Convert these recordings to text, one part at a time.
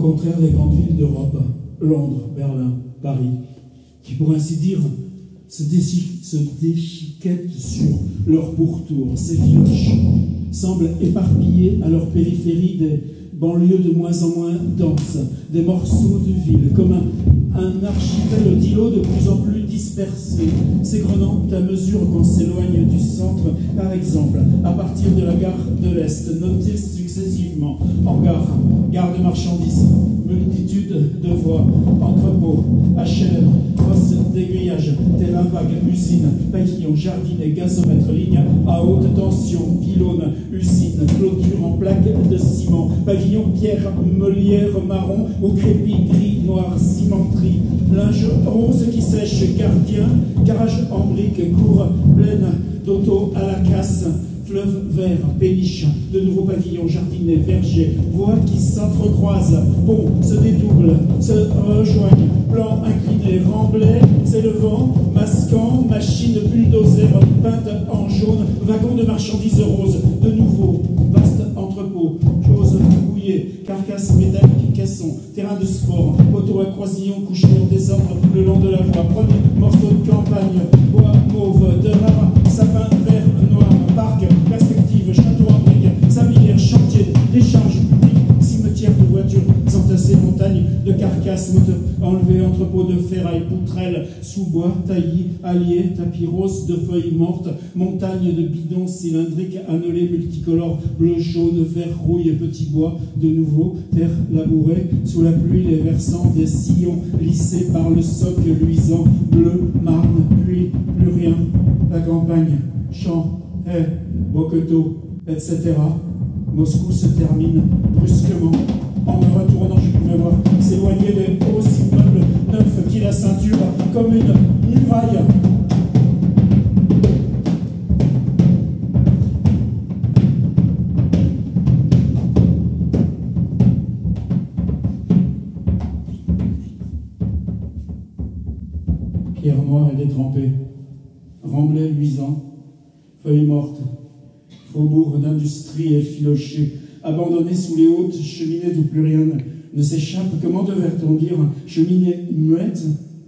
rencontrèrent les grandes villes d'Europe, Londres, Berlin, Paris, qui pour ainsi dire se déchiquettent sur leur pourtour. Ces filoches semblent éparpillés à leur périphérie des banlieues de moins en moins denses, des morceaux de ville, comme un archipel d'îlots de plus en plus dispersés, s'égrenant à mesure qu'on s'éloigne du centre. Par exemple, à partir de la gare de l'Est, notée successivement en gare de marchandises, multitude de voies, entrepôts, HLM, postes d'aiguillage, terrain vague, usines, pavillons, jardinets, gazomètres, lignes à haute tension, pylônes, usines, clôtures en plaques de ciment, pavillons pierre, meulière marron, au crépi gris, noir, cimenterie, linge rose qui sèche, gardien, garage en briques, cour pleine d'auto à la casse, fleuve vert, péniche, de nouveaux pavillons, jardinets, vergers, voies qui s'entrecroisent, ponts se dédoublent, se rejoignent, plans inclinés, remblais, s'élevant, masquant, machines bulldozer peintes en jaune, wagons de marchandises roses, de nouveaux, vastes entrepôts, choses rouillées, carcasses métalliques, caissons, terrain de sport, poteaux à croisillons couchés en désordre le long de la voie, premier morceau de campagne, bois mauve, de rare, sapin vert, noir, parc, perspective, château en briques, sablières, chantier, décharge publique, cimetière de voitures entassées, montagne de carcasses, moteurs enlevés, entrepôts de ferraille, poutrelles, sous-bois, taillis, alliés, tapis roses de feuilles mortes, montagne de bidons cylindriques, annelés, multicolores, bleu, jaune, vert, rouille, petits bois, de nouveau, terre labourée, sous la pluie, les versants des sillons lissés par le socle luisant, bleu, marne, pluie, plus rien, la campagne, champs, haies, boqueteaux, etc. Moscou se termine brusquement. En me retournant, je pouvais voir s'éloigner des hauts immeubles neufs qui la ceinture comme une muraille. Pierre noire et détrempée, remblai luisant, feuilles mortes, faubourg d'industrie effiloché, abandonné sous les hautes cheminées d'où plus rien ne s'échappe. Comment devrait-on dire cheminée muette?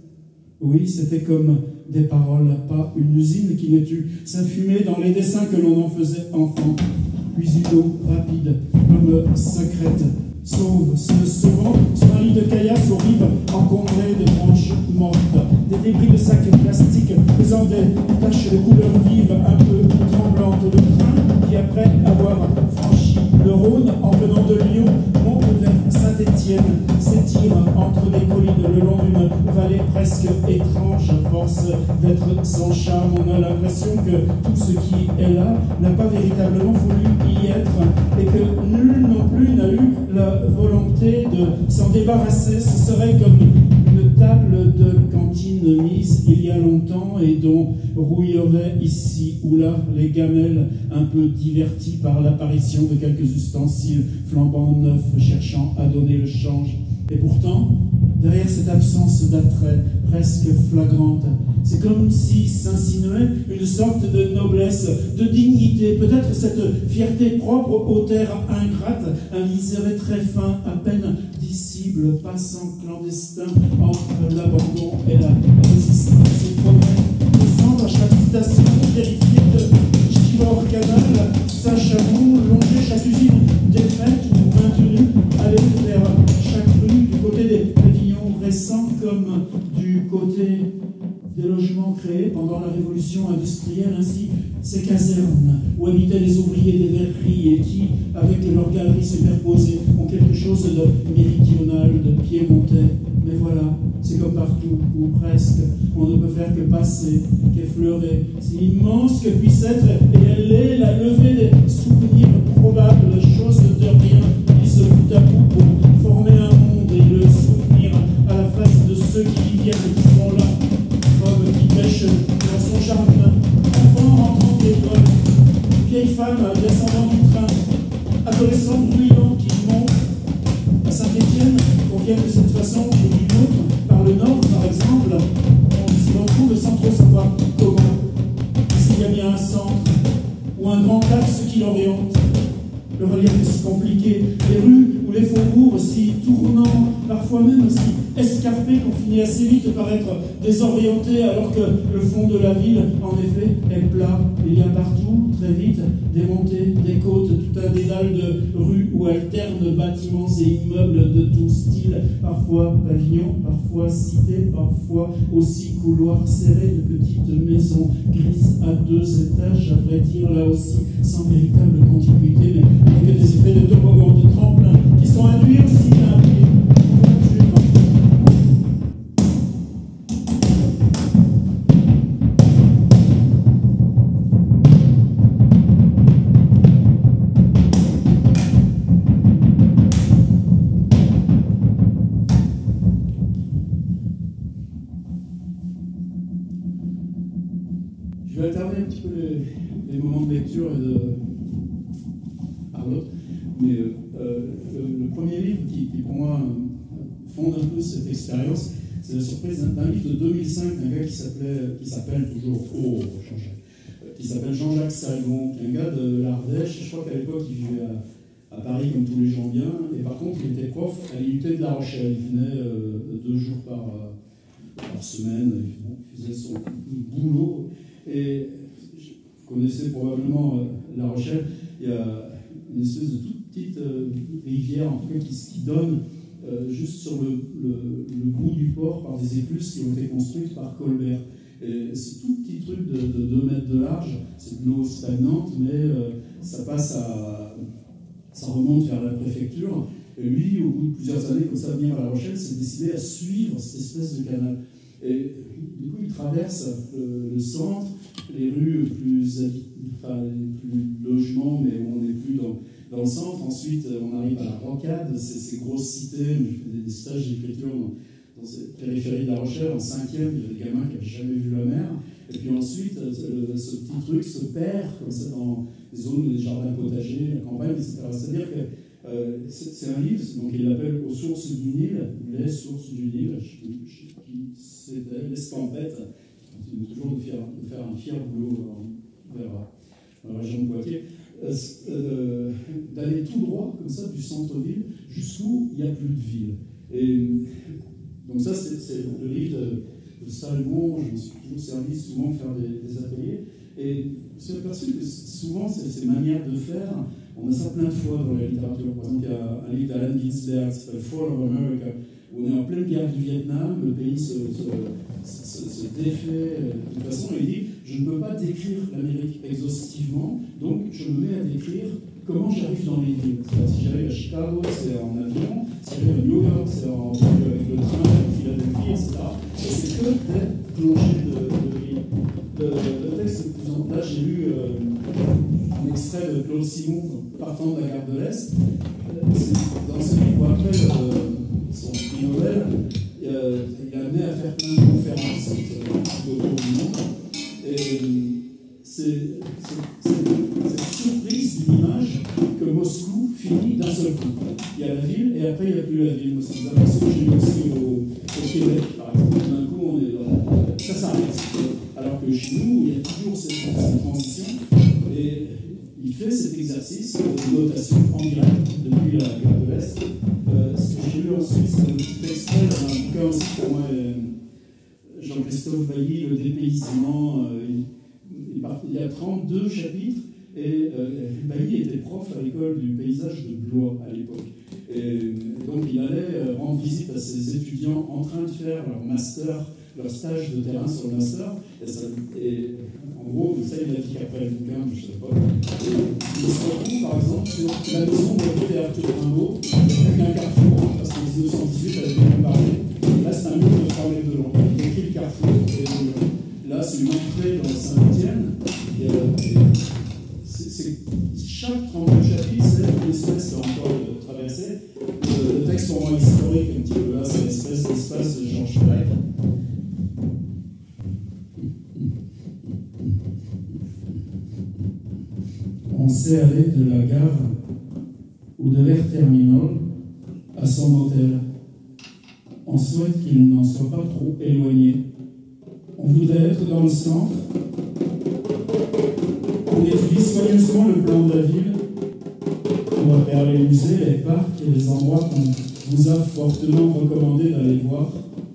Oui, c'était comme des paroles, pas une usine qui n'ait eu sa fumée dans les dessins que l'on en faisait enfant. Puis une eau rapide, comme secrète, sauve, se sauvant sur un lit de caillasse aux rives encombrées de branches mortes, des débris de sacs plastiques faisant des taches de couleur vive un peu tremblantes de train qui, après avoir franchi le Rhône en venant de Lyon, monte vers Saint-Étienne, s'étire entre des collines le long d'une vallée presque étrange, à force d'être sans charme. On a l'impression que tout ce qui est là n'a pas véritablement voulu y être et que nul non plus n'a eu la volonté de s'en débarrasser. Ce serait comme une table de cantine mise il y a longtemps et dont rouilleraient ici ou là les gamelles un peu diverties par l'apparition de quelques ustensiles flambant neufs cherchant à donner le change. Et pourtant, derrière cette absence d'attrait presque flagrante, c'est comme si s'insinuait une sorte de noblesse, de dignité, peut-être cette fierté propre aux terres ingrates, un liseré très fin, à peine dissible, passant clandestin entre l'abandon et la résistance. Il faudrait descendre à chaque station, vérifier de Givors-Canal, Saint-Chamond, longer chaque usine défaite ou maintenue, aller vers chaque rue, du côté des pavillons récents comme du côté des logements créés pendant la révolution industrielle, ainsi ces casernes où habitaient les ouvriers des verreries et qui, avec leurs galeries superposées, ont quelque chose de méridional, de piémontais. Mais voilà, c'est comme partout, ou presque, on ne peut faire que passer, qu'effleurer. C'est immense que puisse être, et elle est la levée des souvenirs probables, choses de rien, qui se bout à bout pour former un monde et le souvenir à la face de ceux qui y viennent et qui sont là. Homme qui pêche dans son jardin, enfant rentrant d'école, vieille femme descendant du train, adolescent bruyant qui monte à Saint-Étienne, qu'on vienne de cette façon ou d'une autre, par le nord par exemple, on s'y retrouve sans trop savoir comment, s'il y a bien un centre ou un grand axe qui l'oriente. Le relief est si compliqué, les rues ou les faubourgs aussi tournant, parfois même aussi escarpé, qu'on finit assez vite par être désorienté, alors que le fond de la ville, en effet, est plat. Il y a partout, très vite, des montées, des côtes, tout un dédale de rues où alternent bâtiments et immeubles de tout style, parfois pavillons, parfois cités, parfois aussi couloirs serrés de petites maisons grises à 2 étages, à vrai dire, là aussi, sans véritable continuité, mais avec des effets de toboggan, de tremplin, qui sont induits aussi à je vais alterner un petit peu les moments de lecture par l'autre, mais le premier livre qui pour moi fonde un peu cette expérience, c'est la surprise d'un livre de 2005 d'un gars qui s'appelle toujours qui s'appelle Jean-Jacques Salgon, qui est un gars de l'Ardèche. Je crois qu'à l'époque il vivait à Paris comme tous les gens bien, et par contre il était prof à l'IUT de La Rochelle. Il venait 2 jours par semaine, il faisait son boulot. Et vous connaissez probablement La Rochelle, il y a une espèce de toute petite rivière, en tout cas, qui donne juste sur le bout du port par des écluses qui ont été construites par Colbert. Et ce tout petit truc de 2 mètres de large, c'est de l'eau stagnante, mais ça remonte vers la préfecture. Et lui, au bout de plusieurs années, comme ça, venir à La Rochelle, s'est décidé à suivre cette espèce de canal. Et du coup, il traverse le centre, les rues plus logements, mais on n'est plus dans le centre. Ensuite, on arrive à la Rocade, ces grosses cités. Je fais des stages d'écriture dans cette périphérie de La Rochelle, en 5e, il y a des gamins qui n'avaient jamais vu la mer. Et puis ensuite, ce petit truc se perd, comme ça, dans les zones des jardins potagers, la campagne, etc. C'est-à-dire que c'est un livre, donc il l'appelle Aux sources du Nil, les sources du Nil, qui c'était l'Escampette, qui continue toujours de faire un fier boulot vers la région de Poitiers, d'aller tout droit, comme ça, du centre-ville, jusqu'où il n'y a plus de ville. Et donc ça, c'est le livre de Salmon. Je me suis toujours servi souvent de faire des ateliers, et je me suis aperçu que souvent, ces manières de faire, on a ça plein de fois dans la littérature. Par exemple, il y a un livre d'Allen Ginsberg qui s'appelle Fall of America, où on est en pleine guerre du Vietnam, le pays se défait de toute façon, et il dit « Je ne peux pas décrire l'Amérique exhaustivement, donc je me mets à décrire comment j'arrive dans les villes. » Si j'arrive à Chicago, c'est en avion, si j'arrive à New York, c'est avec le train, avec Philadelphie, etc. Et c'est que des plongées de ville. Le texte, là j'ai lu un extrait de Claude Simon partant de la gare de l'Est. Dans ce livre, après son prix Nobel, il a amené à faire plein de conférences autour du monde. Et c'est cette surprise d'une image que Moscou finit d'un seul coup. Il y a la ville et après il n'y a plus la ville. C'est une impression que j'ai eu aussi au Québec, par exemple. D'un coup, on est dans... ça s'arrête. Alors que chez nous, il y a toujours cette transition. Et il fait cet exercice de notation en direct depuis la gare de l'Est. Ce que j'ai lu ensuite, c'est un petit extrait dans un bouquin aussi pour moi, Jean-Christophe Bailly, Le dépaysement. Il y a 32 chapitres, et Bailly était prof à l'école du paysage de Blois à l'époque. Et donc il allait rendre visite à ses étudiants en train de faire leur master, leur stage de terrain sur le master. Et en gros, ça il a dit qu'après le bouquin, je ne sais pas. Il se retrouve par exemple sur la maison de l'hôtel Arthur Rimbaud, avec un carrefour, parce qu'en 1918 elle avait parlé. Là c'est un mur de 3 mètres de long. Il écrit le carrefour, et là c'est une entrée dans Saint-Étienne. Chaque 32 chapitres, c'est une espèce encore de traversée. Le texte pour moi historique, un petit peu là, c'est l'espèce d'espace de Georges Beck. On s'est allé de la gare ou de l'air terminal à son hôtel. On souhaite qu'il n'en soit pas trop éloigné. On voudrait être dans le centre. On étudie soigneusement le plan de la ville. On repère les musées, les parcs et les endroits qu'on vous a fortement recommandé d'aller voir.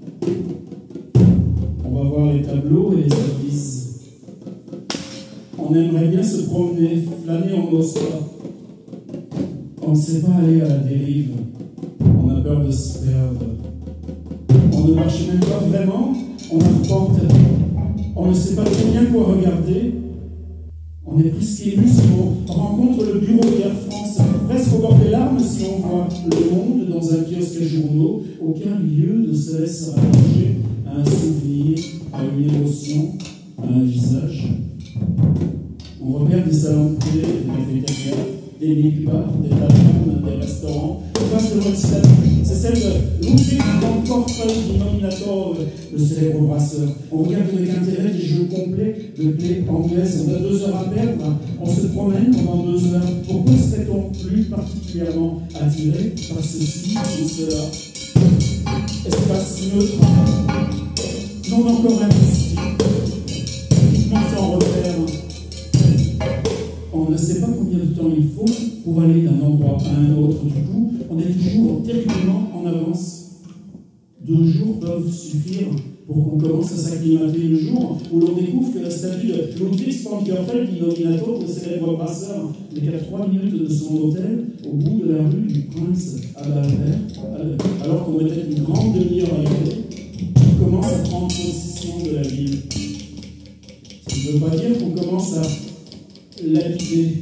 On va voir les tableaux et les avises. On aimerait bien se promener, flâner, on n'ose pas. On ne sait pas aller à la dérive. On a peur de se perdre. On ne marche même pas vraiment. On arpente. On ne sait pas très bien quoi regarder. On est presque ému si on rencontre le bureau d'Air France, presque au bord des larmes si on voit le monde dans un kiosque à journaux. Aucun lieu ne se laisse rattacher à un souvenir, à une émotion, à un visage. On repère des salons de thé, des cafétérias, des mini-bars, des tavernes, des restaurants. On passe devant une statue. C'est celle de Ludwig von Korffel, le célèbre brasseur. On regarde avec intérêt des jeux complets de clés anglaises. On a 2 heures à perdre. On se promène pendant 2 heures. Pourquoi serait-on plus particulièrement attiré par ceci ou cela? Espace neutre, non encore investi, uniquement sans repère. On ne sait pas combien de temps il faut pour aller d'un endroit à un autre. Du coup, on est toujours terriblement en avance. 2 jours peuvent suffire pour qu'on commence à s'acclimater. Le jour où l'on découvre que la statue de Ludwig von Korffel, Nominator, le célèbre brasseur, n'est qu'à 3 minutes de son hôtel, au bout de la rue du Prince Albert, alors qu'on mettait une grande demi-heure à y aller, on commence à prendre possession de la ville. Ça ne veut pas dire qu'on commence à l'habiter.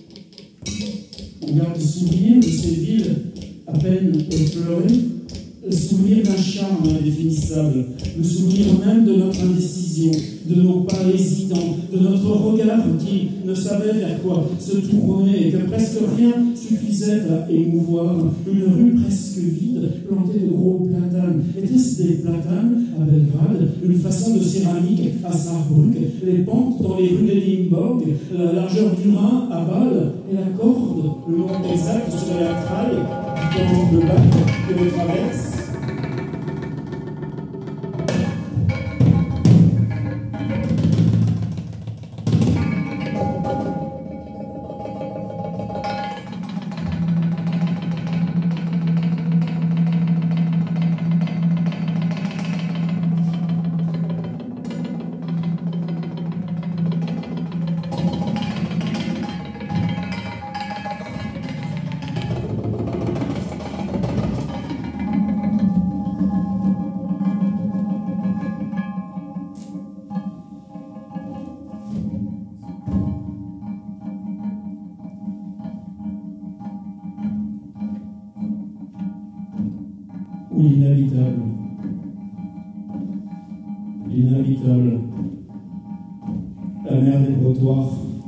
On garde le souvenir de ces villes à peine effleurées, le souvenir d'un charme indéfinissable, le souvenir même de notre indécision, de nos pas hésitants, de notre regard qui ne savait vers quoi se tourner et que presque rien suffisait à émouvoir. Une rue presque vide, plantée de gros platanes. Était-ce des platanes à Belgrade, une façon de céramique à Saarbrück, les pentes dans les rues d'Edimburg, la largeur du Rhin à Bâle et la corde, le nom exact serait la traille dans le bac que le traverse. Ou l'inhabitable. L'inhabitable. La mer des trottoirs.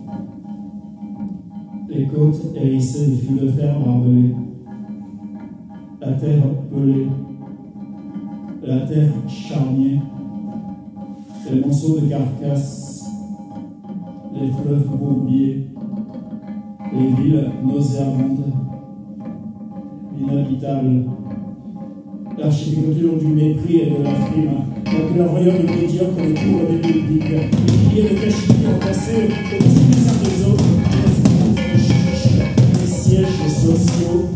Les côtes hérissées de fils de fer barbelés. La terre pelée. La terre charnier. Les monceaux de carcasses. Les fleuves bourbiers. Les villes nauséabondes. L'inhabitable. L'architecture du mépris et de la frime, donc le royaume médiocre des tours et des buildings, les milliers de cachemires entassés au-dessus des uns des autres, les chiches, les sièges sociaux,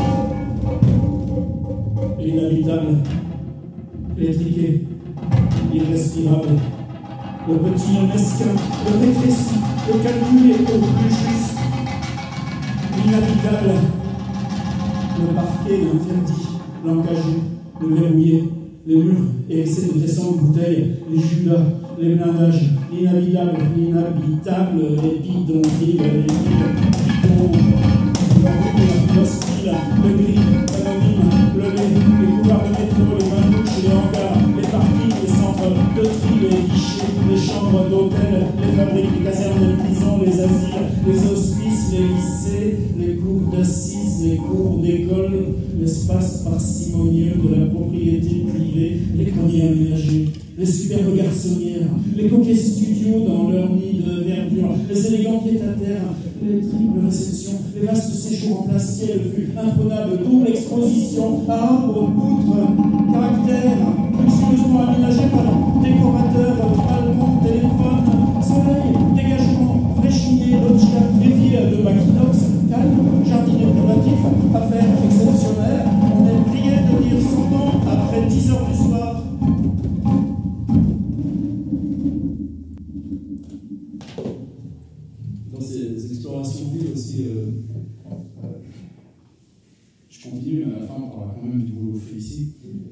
l'inhabitable, l'étriqué, l'irrespirable, le petit mesquin, le rétréci, le calculé au plus juste, l'inhabitable, le parquet l'interdit, l'engagé, le verrouillé, les murs hérissés de dessins de bouteilles, les judas, les blindages, l'inhabitable, l'inhabitable, les bidonvilles, les villes bidons, l'hostile, le gris, l'anonyme, le lait, les couloirs de métro, les bains-douches, les hangars, les parkings, les centres de tri, les guichets, les chambres d'hôtel, les fabriques, les casernes, les prisons, les asiles, les hospices, les lycées, les cours d'assises, les cours d'école, l'espace parcimonieux de la propriété privée, les greniers aménagés, les superbes garçonnières, les coquets studios dans leur nid de verdure, les élégants pieds-à-terre, les triples réceptions, les vastes séjours en plein ciel, vues imprenables, double exposition, arbres, poutres, caractères, luxueusement aménagés par décorateurs, balcons, téléphones, soleil, dégagement, vrai chimier, loggia, rivière de Maquinox, calme, jardin privatif, affaires exceptionnelles, on est prié de dire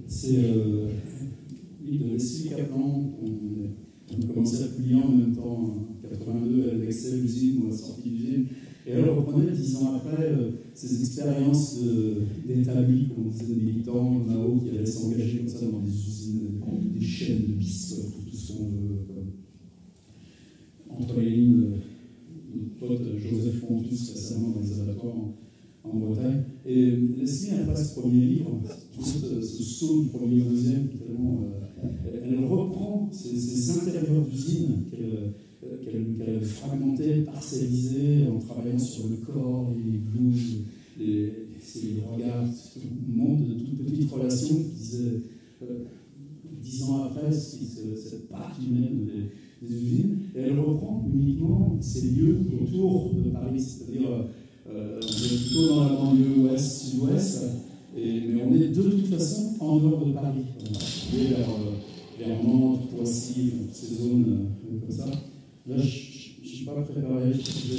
C'est de Leslie Kaplan. On a commencé à publier en même temps, en 82, avec Excel Usine, ou la sortie d'usine. Et elle reprenait 10 ans après ces expériences d'établis, comme on disait, des militants, Mao, qui allaient s'engager comme ça dans des usines, des chaînes de biscottes, tout ce qu'on veut. Entre les lignes, notre pote Joseph Pontus, récemment dans les abattoirs en Bretagne. Et Leslie, elle passe ce premier livre, tout ce saut du premier au deuxième, tellement, elle reprend ces intérieurs d'usine qu'elle avait fragmentés, parcellisés, en travaillant sur le corps, les blues, les regards, tout le monde de toutes petites relations qui disaient, 10 ans après, cette part humaine des usines. Et elle reprend uniquement ces lieux autour de Paris, c'est-à-dire on est plutôt dans la banlieue ouest, sud-ouest, mais on est de toute façon en dehors de Paris. On est vers Nantes, Poissy, ces zones comme ça. Là, je ne suis pas préparé.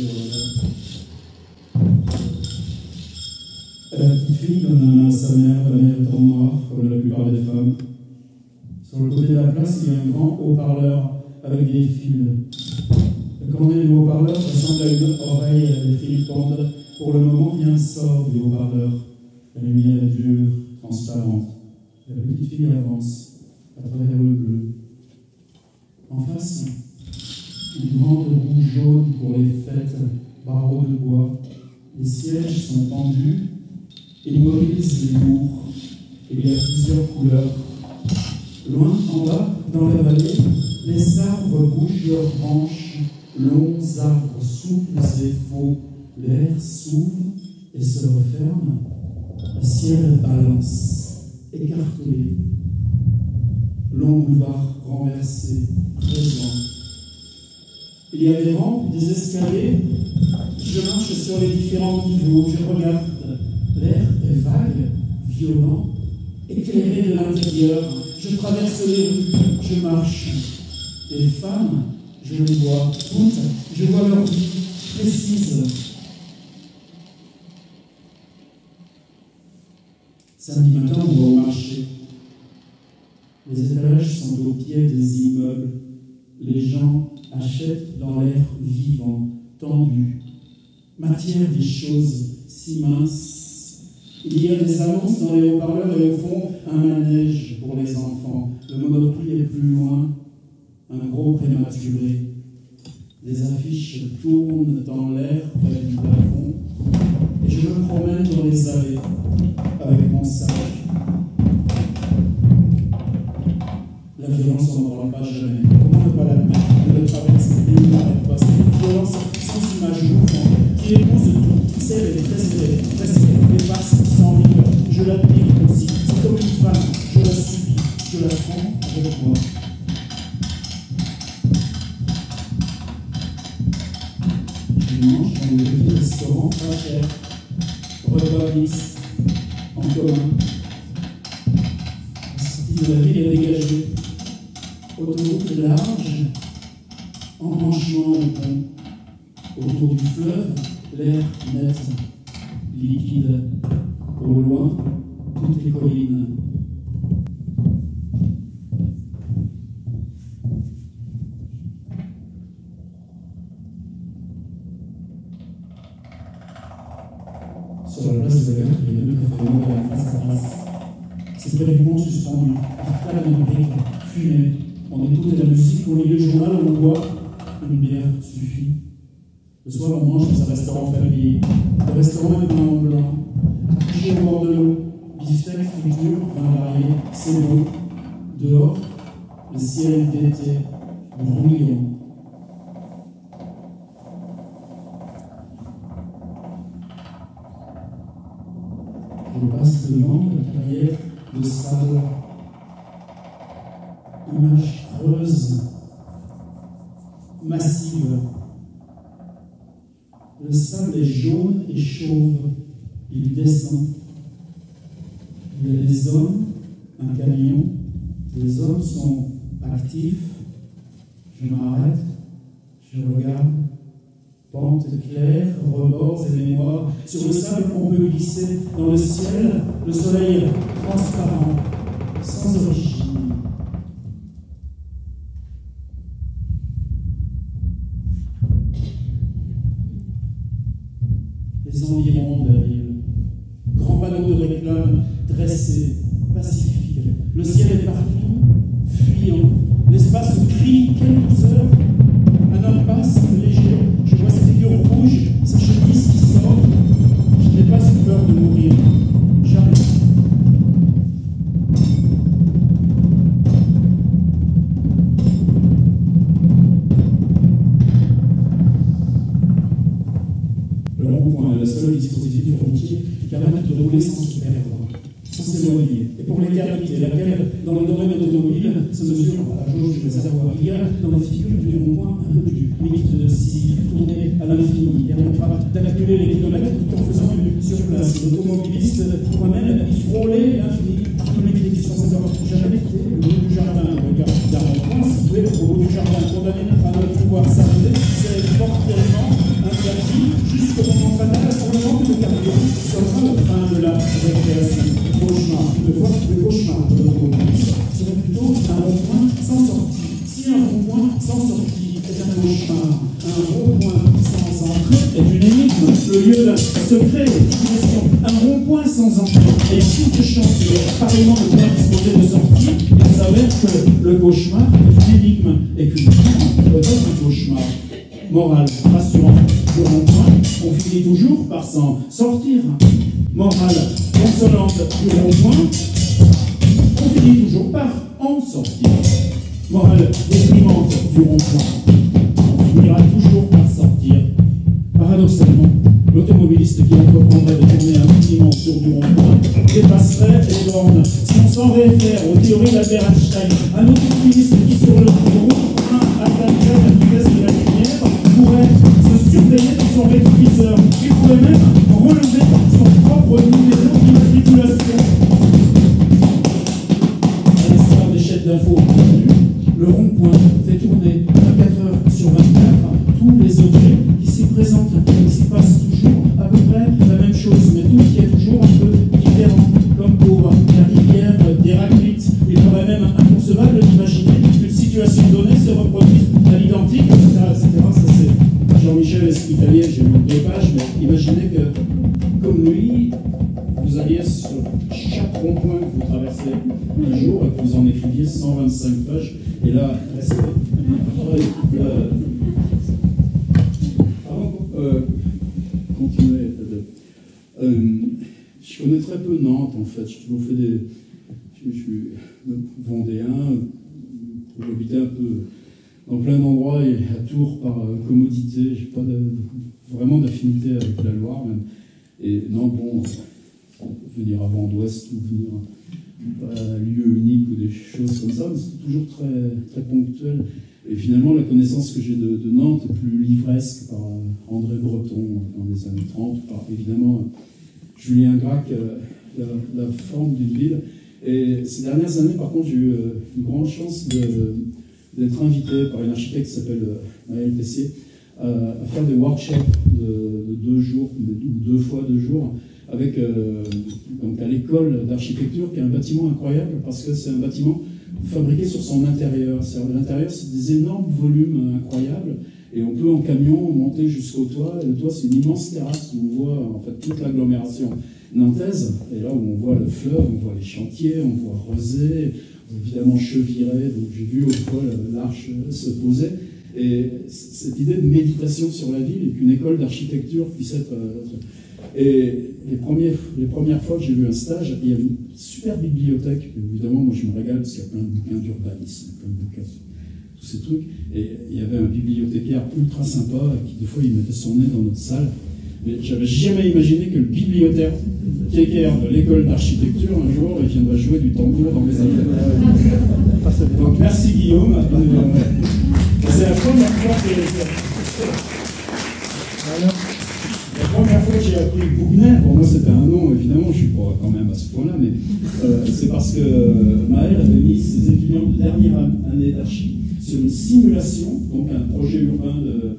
La petite fille donne la main à sa mère est en noir, comme la plupart des femmes. Sur le côté de la place, il y a un grand haut-parleur avec des fils. La cornée du haut-parleur ressemble à une oreille, les fils pendent. Pour le moment, rien ne sort du haut-parleur. La lumière est dure, transparente. La petite fille avance à travers le bleu. En face, une grande roue jaune pour les fêtes, barreaux de bois. Les sièges sont pendus, immobilisent les lourds. Il y a plusieurs couleurs. Loin en bas, dans la vallée, les arbres bougent leurs branches, longs arbres souples et faux. L'air s'ouvre et se referme. Le ciel balance, écartelé. Long boulevard renversé, présent. Il y a des rampes, des escaliers. Je marche sur les différents niveaux, je regarde. L'air est vague, violent, éclairé de l'intérieur. Je traverse les rues, je marche. Les femmes, je les vois toutes, je vois leur vie précise. Samedi matin, on va au marché. Les étalages sont au pied des immeubles. Les gens achètent dans l'air vivant, tendu. Matière des choses si minces. Il y a des annonces dans les haut-parleurs et au fond, un manège pour les enfants. Le Monoprix est plus loin, un gros prématuré. Les affiches tournent dans l'air près du plafond et je me promène dans les allées avec mon sac. La violence, on n'en parle pas jamais. Comment ne pas l'admettre? Elle traverse et il n'arrête pas. C'est une violence sans image mouvante qui épouse tout, qui serre et très passe sans rigueur. Je l'admire aussi. C'est comme une femme. Je la subis. Je la prends avec moi. Je mange dans des petits restaurants pas chers. Repas mixtes, en commun. La sortie de la ville est dégagée. Autoroute large, embranchement au pont. Autour du fleuve, l'air net, liquide. Au loin, toutes les collines. Sur la place de la gare, il y a deux cafés modernes face à face. C'est près du pont suspendu, arcade de briques, fumée. On écoute de la musique au milieu du journal, on boit. Une bière suffit. Le soir, on mange dans un restaurant familier. Le restaurant est peint en blanc, accroché au bord de l'eau. Beefsteak, friture, vin varié, c'est beau. Dehors, le ciel d'été, bruyant. Je passe devant la carrière de sable. Image creuse, massive. Le sable est jaune et chauve. Il descend. Il y a des hommes, un camion. Les hommes sont actifs. Je m'arrête, je regarde. Pente claire, rebords et mémoire. Sur le sable, on peut glisser. Dans le ciel, le soleil transparent. sans origine. Les environs de la ville, grands panneaux de réclame dressés, pacifiques, le ciel est partout, fuyant, l'espace crie, quelle douceur. Un homme passe, léger, je vois sa figure rouge, sa chemise qui sort. Je n'ai pas eu peur de mourir, jamais. Le rond-point est le seul dispositif routier qui permet de rouler sans se perdre, sans s'éloigner. Et pour l'éternité, laquelle, dans le domaine automobile, se mesure à la jauge du réservoir. Il y a dans la figure du rond-point un peu du mythe de Sisyphe tourné à l'infini, permettra d'accumuler les kilomètres tout en faisant une surplace. L'automobiliste pourra même y frôler l'infini. L'humanité qui sans avoir jamais quitté le bout du jardin. Regarde d'un rond-point situé au bout du jardin, condamné à ne pouvoir s'arrêter, c'est mortellement interdit jusqu'au moment fatal pour le manque de carburant sonnera le train de la récréation. Cauchemar, toutefois, le cauchemar de l'automobiliste serait plutôt un rond-point sans sortie. Si un rond-point sans sortie est un cauchemar, un rond-point sans entrée est une énigme, le lieu d'un secret est une question. Un rond-point sans entrée et toute chance pareillement de bien disposer de sortie, il s'avère que le cauchemar est une énigme et qu'une énigme peut être un cauchemar. Morale rassurante du rond-point, on finit toujours par s'en sortir. Morale consolante du rond-point, on finit toujours par en sortir. Morale déprimante du rond-point, on finira toujours par sortir. Paradoxalement, l'automobiliste qui entreprendrait de tourner infiniment autour du rond-point dépasserait les bornes. Si on s'en réfère aux théories d'Albert Einstein, un automobiliste qui sur le rond-point atteindrait la vitesse de la lumière pourrait se surveiller dans son rétroviseur. Il pourrait même relever son propre numéro d'immatriculation. À l'instar des chaînes d'infos contenues, le rond-point fait tourner 24 heures sur 24 tous les objets qui s'y présentent. Il s'y passe toujours à peu près la même chose, mais tout qui est toujours un peu différent. Comme pour la rivière d'Héraclite, il paraît même inconcevable d'imaginer qu'une situation donnée se reproduise à l'identique, etc. Ça, c'est Jean-Michel Espitalier, j'ai lu 2 pages, mais imaginez que, comme lui, vous alliez sur chaque rond-point que vous traversez un jour et que vous en écriviez 125 pages, et là, restez. Continuez. Je connais très peu Nantes, en fait. J'ai toujours fait des... Je suis vendéen, j'habitais un peu dans plein d'endroits et à Tours par commodité. J'ai pas vraiment d'affinité avec la Loire, même. Et non, bon, venir à Vendouest ou venir à un lieu unique ou des choses comme ça, mais c'est toujours très, très ponctuel. Et finalement, la connaissance que j'ai de Nantes est plus livresque par André Breton dans les années 30, par évidemment Julien Gracq, la forme d'une ville. Et ces dernières années, par contre, j'ai eu une grande chance d'être invité par une architecte qui s'appelle Maëlle Tessier à faire des workshops de 2 jours, ou 2 fois 2 jours, avec, donc à l'école d'architecture, qui est un bâtiment incroyable, parce que c'est un bâtiment fabriqué sur son intérieur. L'intérieur, c'est des énormes volumes incroyables, et on peut en camion monter jusqu'au toit, et le toit, c'est une immense terrasse où on voit en fait toute l'agglomération nantaise, et là où on voit le fleuve, on voit les chantiers, on voit Rezé, évidemment Cheviré, donc j'ai vu autrefois l'Arche se poser, et cette idée de méditation sur la ville, et qu'une école d'architecture puisse être... Et les premières fois que j'ai vu un stage, il y avait une super bibliothèque. Évidemment, moi je me régale parce qu'il y a plein de bouquins d'urbanisme, plein de bouquins, tous ces trucs. Et il y avait un bibliothécaire ultra sympa qui, des fois, il mettait son nez dans notre salle. Mais j'avais jamais imaginé que le bibliothécaire de l'école d'architecture, un jour, il viendrait jouer du tambour dans mes affaires. Donc merci Guillaume. C'est la première fois que j'ai appris Bougnet. Pour moi, c'était un nom, évidemment, je ne suis pas quand même à ce point-là, mais c'est parce que Maëlle avait mis ses étudiants de dernière année d'archi sur une simulation, donc un projet urbain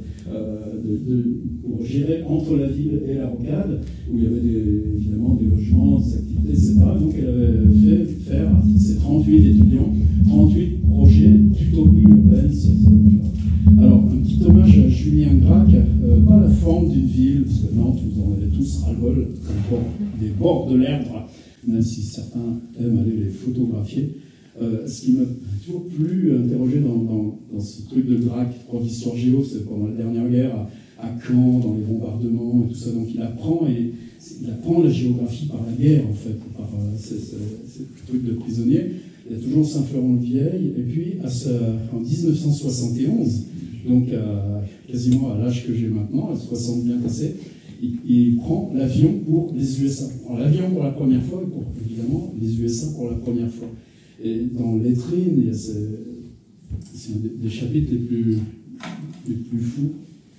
pour gérer entre la ville et la rocade, où il y avait évidemment des logements, des activités, etc. Donc elle avait fait faire à ces 38 étudiants 38 projets d'utopie urbaine sur cette. Alors, un petit hommage à Julien Gracq, pas la forme d'une ville, parce que Nantes, vous en avez tous ras-le-bol, des bords de l'Erdre, même si certains aiment aller les photographier. Ce qui m'a toujours plus interrogé dans ce truc de Gracq, prof d'histoire géo, c'est pendant la dernière guerre à Caen, dans les bombardements et tout ça. Donc il apprend la géographie par la guerre, en fait, par ces trucs de prisonniers. Il y a toujours Saint-Florent-le-Vieil, et puis en 1971, donc quasiment à l'âge que j'ai maintenant, à 60 bien passé, il prend l'avion pour les USA. Il prend l'avion pour la première fois, et pour évidemment les USA pour la première fois. Et dans Lettrine, il y a c'est un des chapitres les plus fous.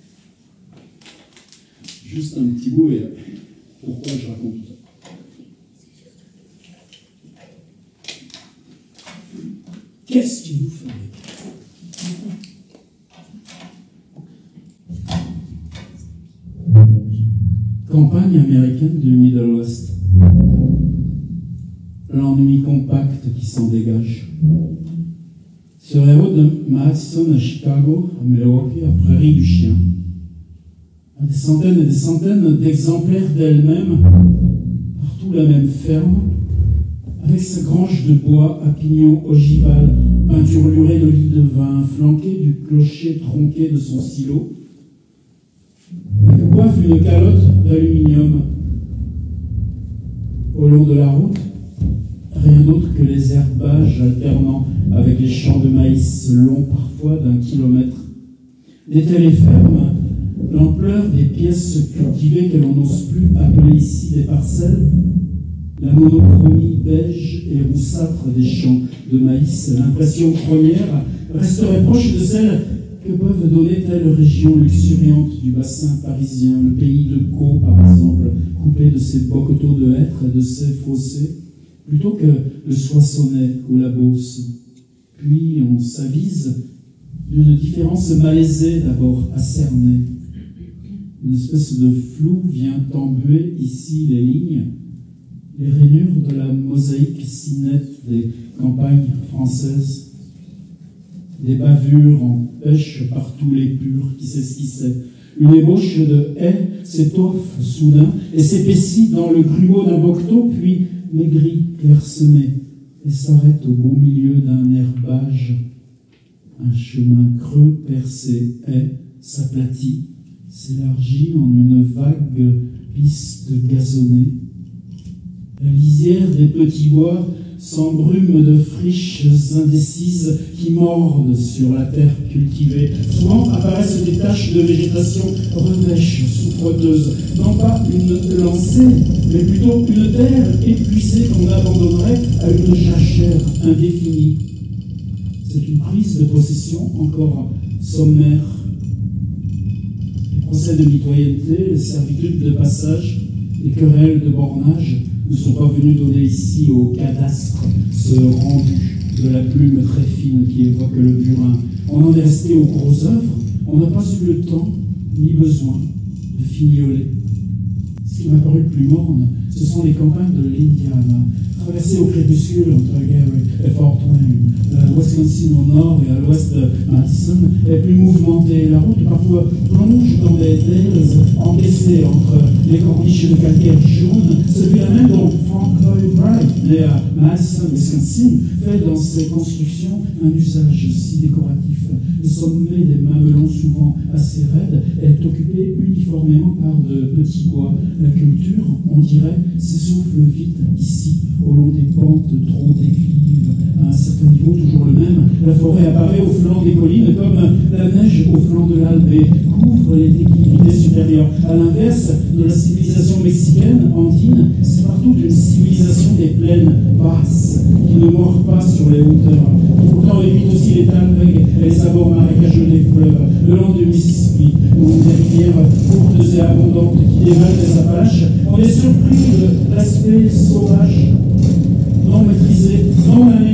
Juste un petit bout, et pourquoi je raconte tout ça. Qu'est-ce qu'il nous fallait? Campagne américaine du Middle West. L'ennui compact qui s'en dégage. Sur les routes de Madison à Chicago, à Milwaukee, à Prairie du Chien, à des centaines et des centaines d'exemplaires d'elle-même, partout la même ferme, avec sa grange de bois à pignon ogival, peinturlurée de lits de vin, flanquée du clocher tronqué de son silo, et que coiffe une calotte d'aluminium. Au long de la route, rien d'autre que les herbages alternant avec les champs de maïs longs parfois d'1 kilomètre. Des téléfermes, l'ampleur des pièces cultivées que l'on n'ose plus appeler ici des parcelles, la monochromie beige et roussâtre des champs de maïs, l'impression première resterait proche de celle que peuvent donner telles régions luxuriantes du bassin parisien, le pays de Caux par exemple, coupé de ses boqueteaux de hêtres et de ses fossés, plutôt que le Soissonnais ou la Beauce. Puis on s'avise d'une différence malaisée d'abord à cerner. Une espèce de flou vient embuer ici les lignes, les rainures de la mosaïque si nette des campagnes françaises. Des bavures en pêche par tous les purs qui s'esquissaient. Une ébauche de haie s'étoffe soudain et s'épaissit dans le grumeau d'un bocteau, puis maigrit, clairsemé, et s'arrête au beau milieu d'un herbage. Un chemin creux percé haies s'aplatit, s'élargit en une vague piste gazonnée. La lisière des petits bois s'embrume de friches indécises qui mordent sur la terre cultivée. Souvent apparaissent des taches de végétation revêches, souffreteuses. Non pas une lancée, mais plutôt une terre épuisée qu'on abandonnerait à une jachère indéfinie. C'est une prise de possession encore sommaire. Les procès de mitoyenneté, les servitudes de passage, les querelles de bornage ne sont pas venus donner ici au cadastre ce rendu de la plume très fine qui évoque le burin. On en est resté aux grosses œuvres, on n'a pas eu le temps ni besoin de fignoler. Ce qui m'a paru le plus morne, ce sont les campagnes de l'Indiana, traversées au crépuscule entre Gary et Fort Wayne. La Wisconsin au nord et à l'ouest de Madison est plus mouvementée. La route parfois plonge dans des dales encaissées entre les corniches de calcaire jaune. Celui-là même dont Frank Lloyd Wright, né à Madison, Wisconsin, fait dans ses constructions un usage si décoratif. Le sommet des mamelons, souvent assez raides, est occupé uniformément par de petits bois. La culture, on dirait, s'essouffle vite ici, au long des pentes trop déclives. À un certain niveau, toujours le même, la forêt apparaît au flanc des collines comme la neige au flanc de l'Alpe et couvre les déclivités supérieures. À l'inverse de la civilisation mexicaine, andine, c'est partout une civilisation des plaines basses qui ne mord pas sur les hauteurs. Pourtant évite aussi les talwegs et les abords marécageux des fleuves, le long du Mississippi, ou des rivières courtes et abondantes qui dévalent les Appalaches. On est surpris de l'aspect sauvage, non maîtrisé, non aménagé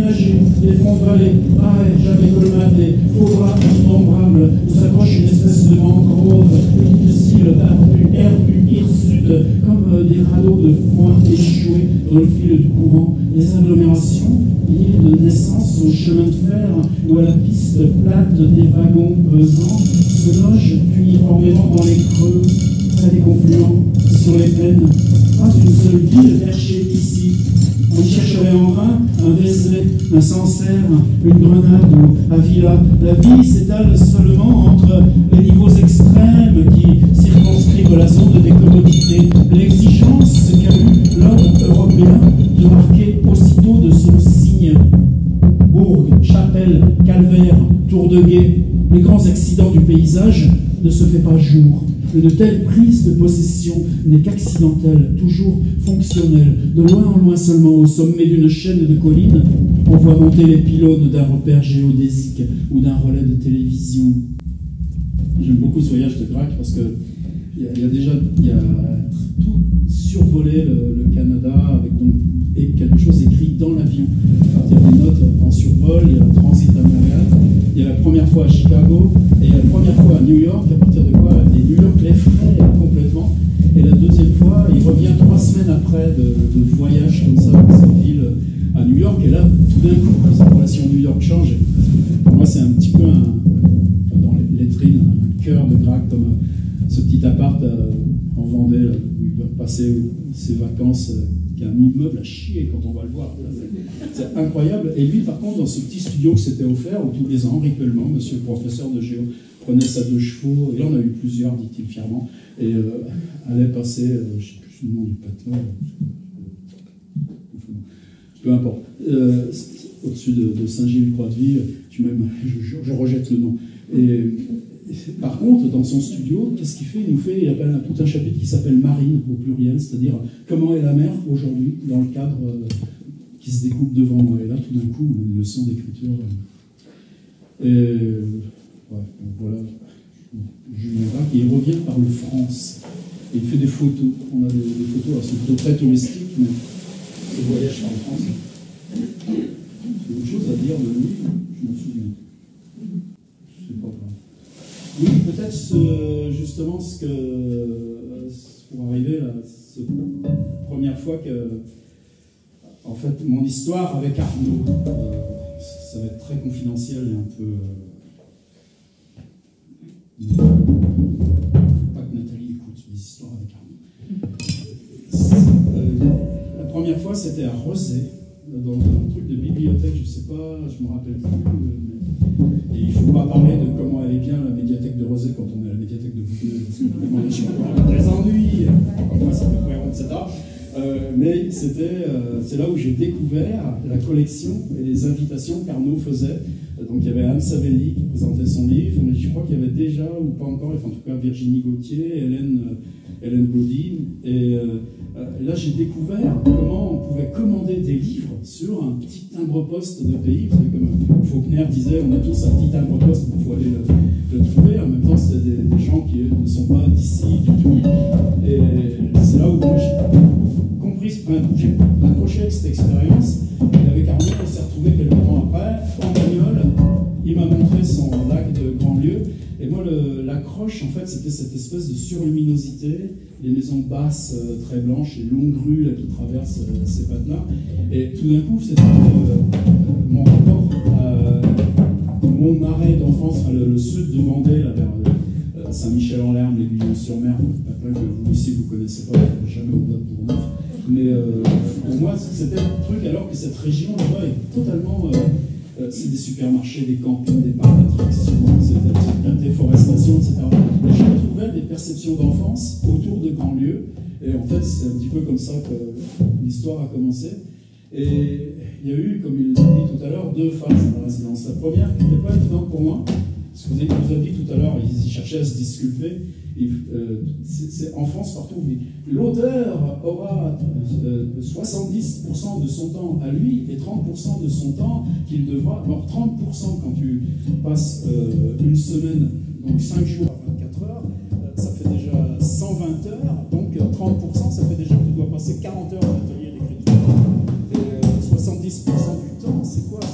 ménagers, les fonds de vallée, pareil, jamais colmatés, faux draps innombrables, où s'accroche une espèce de mangrove, difficile, herbu, hirsute, comme des radeaux de foin échoués dans le fil du courant. Les agglomérations, liées de naissance au chemin de fer ou à la piste plate des wagons pesants, se logent uniformément dans les creux, près des confluents, sur les plaines. Pas une seule ville perchée ici. On chercherait en vain un Vézelay, un Sancerre, une Grenade ou Avila. La vie s'étale seulement entre les niveaux extrêmes qui circonscrivent la zone des commodités. L'exigence qu'a eu l'homme européen de marquer aussitôt de son signe. Bourg, chapelle, calvaire, tour de guet, les grands accidents du paysage ne se fait pas jour. Une telle prise de possession n'est qu'accidentelle, toujours fonctionnelle. De loin en loin seulement, au sommet d'une chaîne de collines, on voit monter les pylônes d'un repère géodésique ou d'un relais de télévision. J'aime beaucoup ce voyage de Grac parce que il y a tout survolé le Canada avec donc quelque chose écrit dans l'avion. Il y a des notes en survol, il y a un transit à Montréal, il y a la première fois à Chicago et il y a la première fois à New York, à partir de quoi et New York l'effraie complètement. Et la deuxième fois, il revient 3 semaines après de voyage comme ça dans cette ville à New York et là, tout d'un coup, sa relation New York change. Et pour moi, c'est un petit peu dans les lettrines, un cœur de Grac comme ce petit appart en Vendée là, où il va passer ses vacances, qui a un immeuble à chier quand on va le voir. C'est incroyable. Et lui, par contre, dans ce petit studio que s'était offert, où tous les ans, rituellement, monsieur le professeur de géo prenait sa 2 chevaux, et là on a eu plusieurs, dit-il fièrement, et allait passer, je ne sais plus le nom du patelin, peu importe, au-dessus de Saint-Gilles-Croix-de-Vie, je rejette le nom. Et par contre, dans son studio, qu'est-ce qu'il fait? Il appelle tout un chapitre qui s'appelle Marine, au pluriel, c'est-à-dire comment est la mer aujourd'hui, dans le cadre qui se découpe devant moi. Et là, tout d'un coup, une leçon d'écriture. Et ouais, voilà, Julien Grac, et il revient par le France. Et il fait des photos. On a des photos, alors c'est plutôt très touristique, mais c'est le voyage par France. J'ai autre chose à dire de lui, je m'en souviens. C'est pas grave. Oui, peut-être justement pour arriver à cette première fois que, en fait, mon histoire avec Arnaud, ça va être très confidentiel et un peu. Il ne faut pas que Nathalie écoute mes histoires avec Arnaud. La première fois, c'était à Rozay, dans un truc de bibliothèque, je ne sais pas, je me rappelle plus. Et il ne faut pas parler de comment elle est bien la médiathèque de Rozay quand on est à la médiathèque de Bougueux, parce que je suis encore des ennuis, moi ça peut cohérent, etc. Mais c'est là où j'ai découvert la collection et les invitations qu'Arnaud faisait. Donc il y avait Anne Savelli qui présentait son livre, mais je crois qu'il y avait déjà, ou pas encore, enfin, en tout cas Virginie Gauthier, Hélène Gaudin, et là j'ai découvert comment on pouvait commander des livres sur un petit timbre-poste de pays. Vous savez, comme Faulkner disait, on a tous un petit timbre-poste, il faut aller le trouver. En même temps, c'était des gens qui ne sont pas d'ici du tout. Et c'est là où moi j'ai compris, j'ai accroché avec cette expérience. Et avec Arnaud, on s'est retrouvé quelques temps après, en bagnole. Il m'a montré son lac de Grandlieu. Et moi, l'accroche, en fait, c'était cette espèce de surluminosité, les maisons basses, très blanches, les longues rues là, qui traversent ces patelins. Et tout d'un coup, c'était mon rapport à mon marais d'enfance, le sud de Vendée, là, vers Saint-Michel-en-Lerme, l'Aiguillon-sur-Mer, patelin que vous ici, vous ne connaissez pas, jamais au delà de Bourneuf. Mais pour moi, c'était un truc, alors que cette région là-bas est totalement. C'est des supermarchés, des campings, des parcs d'attractions, de la déforestation, etc. Et je retrouvais des perceptions d'enfance autour de Grandlieu. Et en fait, c'est un petit peu comme ça que l'histoire a commencé. Et il y a eu, comme il l'a dit tout à l'heure, 2 phases dans la résidence. La première, qui n'était pas évidente pour moi, parce que vous avez dit tout à l'heure, ils cherchaient à se disculper. C'est en France, partout, l'auteur aura 70% de son temps à lui et 30% de son temps qu'il devra. Alors 30% quand tu passes une semaine, donc 5 jours à 24 heures, ça fait déjà 120 heures, donc 30%, ça fait déjà que tu dois passer 40 heures en atelier d'écriture. Et 70% du temps, c'est quoi?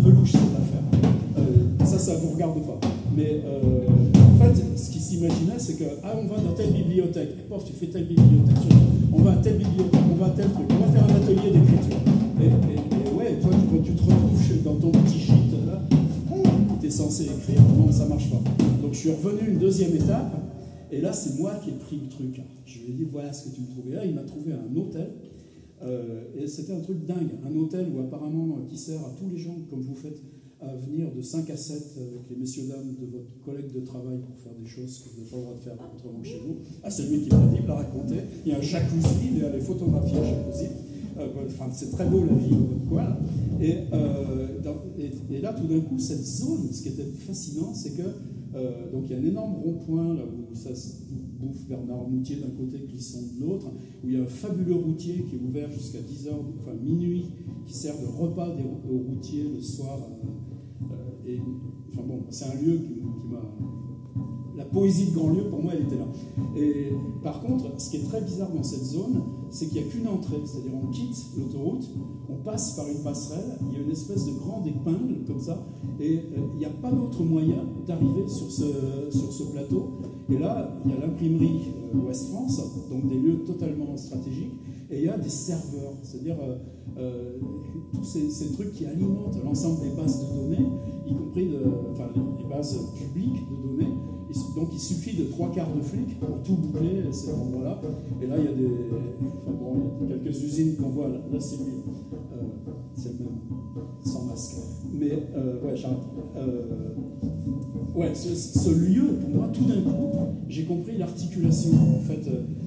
peu louche cette affaire. Ça vous regarde pas. Mais en fait, ce qu'ils s'imaginaient, c'est que on va dans telle bibliothèque, et pof, tu fais telle bibliothèque, on va à telle bibliothèque, on va à tel truc, on va faire un atelier d'écriture. Et ouais, toi, quand tu te retrouves dans ton petit gîte, là, tu es censé écrire, non, ça marche pas. Donc je suis revenu une deuxième étape, et là, c'est moi qui ai pris le truc. Je lui ai dit, voilà ce que tu me trouvais. Là, il m'a trouvé un hôtel, et c'était un truc dingue. Un hôtel où apparemment, qui sert à tous les gens, comme vous faites, à venir de 5 à 7 avec les messieurs dames de votre collègue de travail pour faire des choses que vous n'avez pas le droit de faire autrement que chez vous. Ah, c'est lui qui m'a dit, il l'a raconté. Il y a un jacuzzi, il y a les photographies à jacuzzi. Enfin, c'est très beau la vie dans votre coin. Et là, tout d'un coup, cette zone, ce qui était fascinant, c'est que donc il y a un énorme rond-point là où ça se bouffe Bernard Moutier d'un côté, Clisson de l'autre, où il y a un fabuleux routier qui est ouvert jusqu'à 10h, enfin minuit, qui sert de repas aux routiers le soir. Enfin bon, c'est un lieu qui m'a... La poésie de Grandlieu, pour moi, elle était là. Et par contre, ce qui est très bizarre dans cette zone, c'est qu'il n'y a qu'une entrée. C'est-à-dire, on quitte l'autoroute, on passe par une passerelle, il y a une espèce de grande épingle, comme ça, et il n'y a pas d'autre moyen d'arriver sur ce plateau. Et là, il y a l'imprimerie Ouest France, donc des lieux totalement stratégiques, et il y a des serveurs, c'est-à-dire tous ces trucs qui alimentent l'ensemble des bases de données, y compris les bases publiques de données. Donc il suffit de 3/4 de flics pour tout boucler à cet endroit-là. Et là, il y a il y a quelques usines qu'on voit. Là c'est lui. C'est le même, sans masque. Mais, ouais, j'arrête. Ouais, ce lieu, pour moi, tout d'un coup, j'ai compris l'articulation, en fait,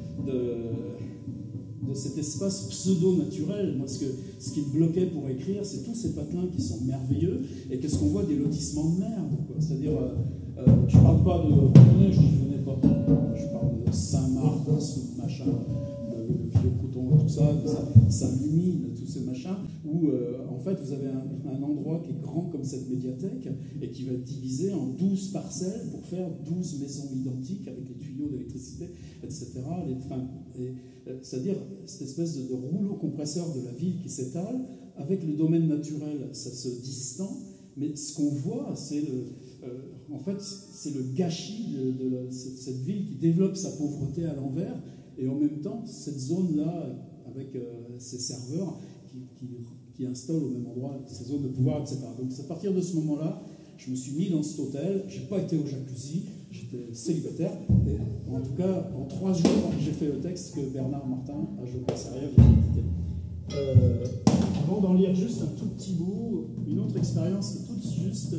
de cet espace pseudo-naturel. Moi, ce qui me bloquait pour écrire, c'est tous ces patelins qui sont merveilleux, et qu'est-ce qu'on voit des lotissements de merde, quoi. C'est-à-dire, je parle pas de je ne connais pas. Je parle de Saint-Marc, ce machin, le vieux coton, tout ça, Saint-Lumine, tous ces machins, où en fait vous avez un endroit qui est grand comme cette médiathèque et qui va être divisé en 12 parcelles pour faire 12 maisons identiques avec les tuyaux d'électricité, etc. C'est-à-dire cette espèce de rouleau compresseur de la ville qui s'étale, avec le domaine naturel, ça se distend, mais ce qu'on voit, c'est en fait, c'est le gâchis de cette ville qui développe sa pauvreté à l'envers, et en même temps, cette zone-là, avec ces serveurs qui installent au même endroit ces zones de pouvoir, etc. Donc, à partir de ce moment-là, je me suis mis dans cet hôtel, je n'ai pas été au jacuzzi, j'étais célibataire, et en tout cas, en 3 jours, j'ai fait le texte que Bernard Martin, à Je pense à rien, vient d'éditer. Avant d'en lire juste un tout petit bout, une autre expérience qui est toute juste...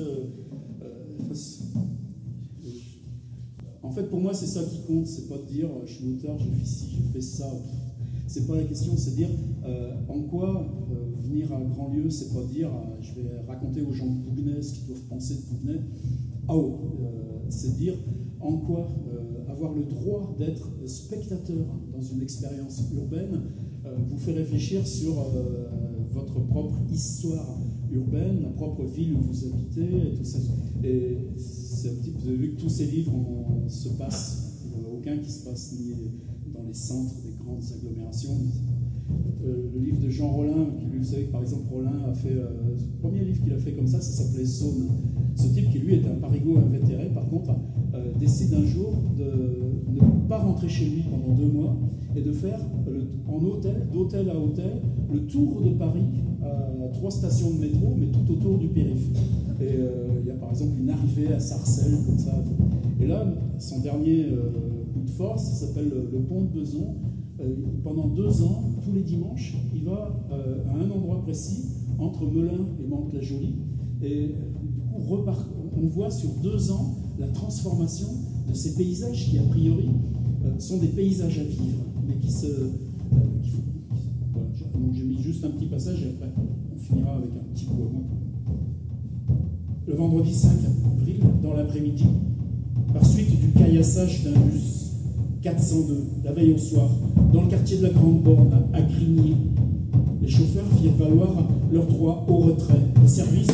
en fait, pour moi, c'est ça qui compte, c'est pas de dire je suis auteur, j'ai fait ci, j'ai fait ça. C'est pas la question, c'est dire en quoi venir à Grandlieu, c'est pas dire je vais raconter aux gens de Bouguenais ce qu'ils doivent penser de Bouguenais. C'est dire en quoi avoir le droit d'être spectateur dans une expérience urbaine vous fait réfléchir sur votre propre histoire urbaine, la propre ville où vous habitez, et tout ça. Et c'est un petit peu, vous avez vu que tous ces livres se passent, il n'y en a aucun qui se passe ni dans les centres des grandes agglomérations. Le livre de Jean Rollin, qui lui, vous savez que par exemple Rollin a fait, le premier livre qu'il a fait comme ça s'appelait Zone. Ce type qui lui est un parigot invétéré, par contre, décide un jour de ne pas rentrer chez lui pendant 2 mois et de faire en hôtel, d'hôtel à hôtel, le tour de Paris à 3 stations de métro, mais tout autour du périph'. Et il y a par exemple une arrivée à Sarcelles, comme ça. Et là, son dernier coup de force, ça s'appelle le pont de Beson. Pendant 2 ans, tous les dimanches, il va à un endroit précis, entre Melun et Mantes-la-Jolie. Et du coup, on voit sur 2 ans la transformation de ces paysages qui, a priori, sont des paysages à vivre, mais qui se... voilà. Donc j'ai mis juste un petit passage et après on finira avec un petit coup à moi. Le vendredi 5 avril, dans l'après-midi, par suite du caillassage d'un bus 402, la veille au soir, dans le quartier de la Grande Borne, à Grigny, les chauffeurs firent valoir leur droit au retrait. Le service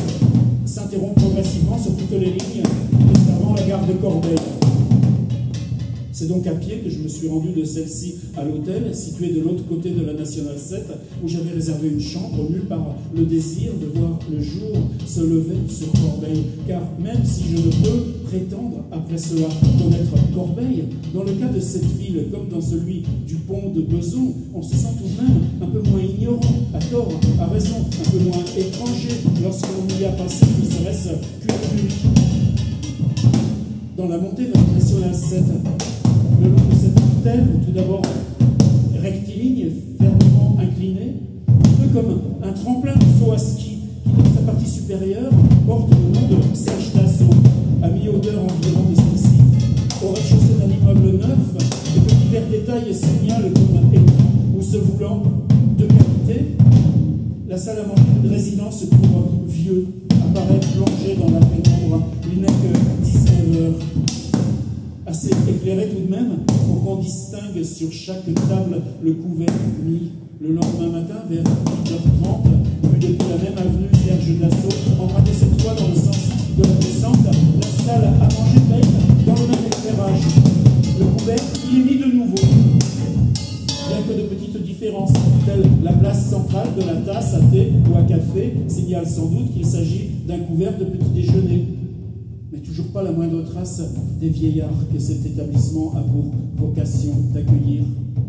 s'interrompt progressivement sur toutes les lignes, desservant la gare de Corbeil. C'est donc à pied que je me suis rendu de celle-ci à l'hôtel, situé de l'autre côté de la Nationale 7, où j'avais réservé une chambre, mue par le désir de voir le jour se lever sur Corbeil. Car même si je ne peux prétendre, après cela, connaître Corbeil, dans le cas de cette ville, comme dans celui du pont de Beson, on se sent tout de même un peu moins ignorant, à tort, à raison, un peu moins étranger, lorsqu'on y a passé, ne serait-ce qu'une nuit. Dans la montée vers la Nationale 7, le long de cette artère, tout d'abord rectiligne, fermement inclinée, un peu comme un tremplin de saut à ski, qui dans sa partie supérieure porte le nom de Serge Dassault, à mi-hauteur environ de celle-ci. Au rez-de-chaussée d'un immeuble neuf, et que divers détails signalent comme un écran où se voulant de qualité, la salle à manger de résidence pour vieux apparaît plongée dans la pénombre. Il n'est que 19 heures. Assez éclairé tout de même pour qu'on distingue sur chaque table le couvert mis. Le lendemain matin, vers 8h30, vu depuis la même avenue Serge Dassault, emprunté cette fois dans le sens de la descente, la salle à manger paye dans le même éclairage. Le couvert, il est mis de nouveau. Bien que de petites différences, telles la place centrale de la tasse à thé ou à café, signalent sans doute qu'il s'agit d'un couvert de petit déjeuner. Mais toujours pas la moindre trace des vieillards que cet établissement a pour vocation d'accueillir.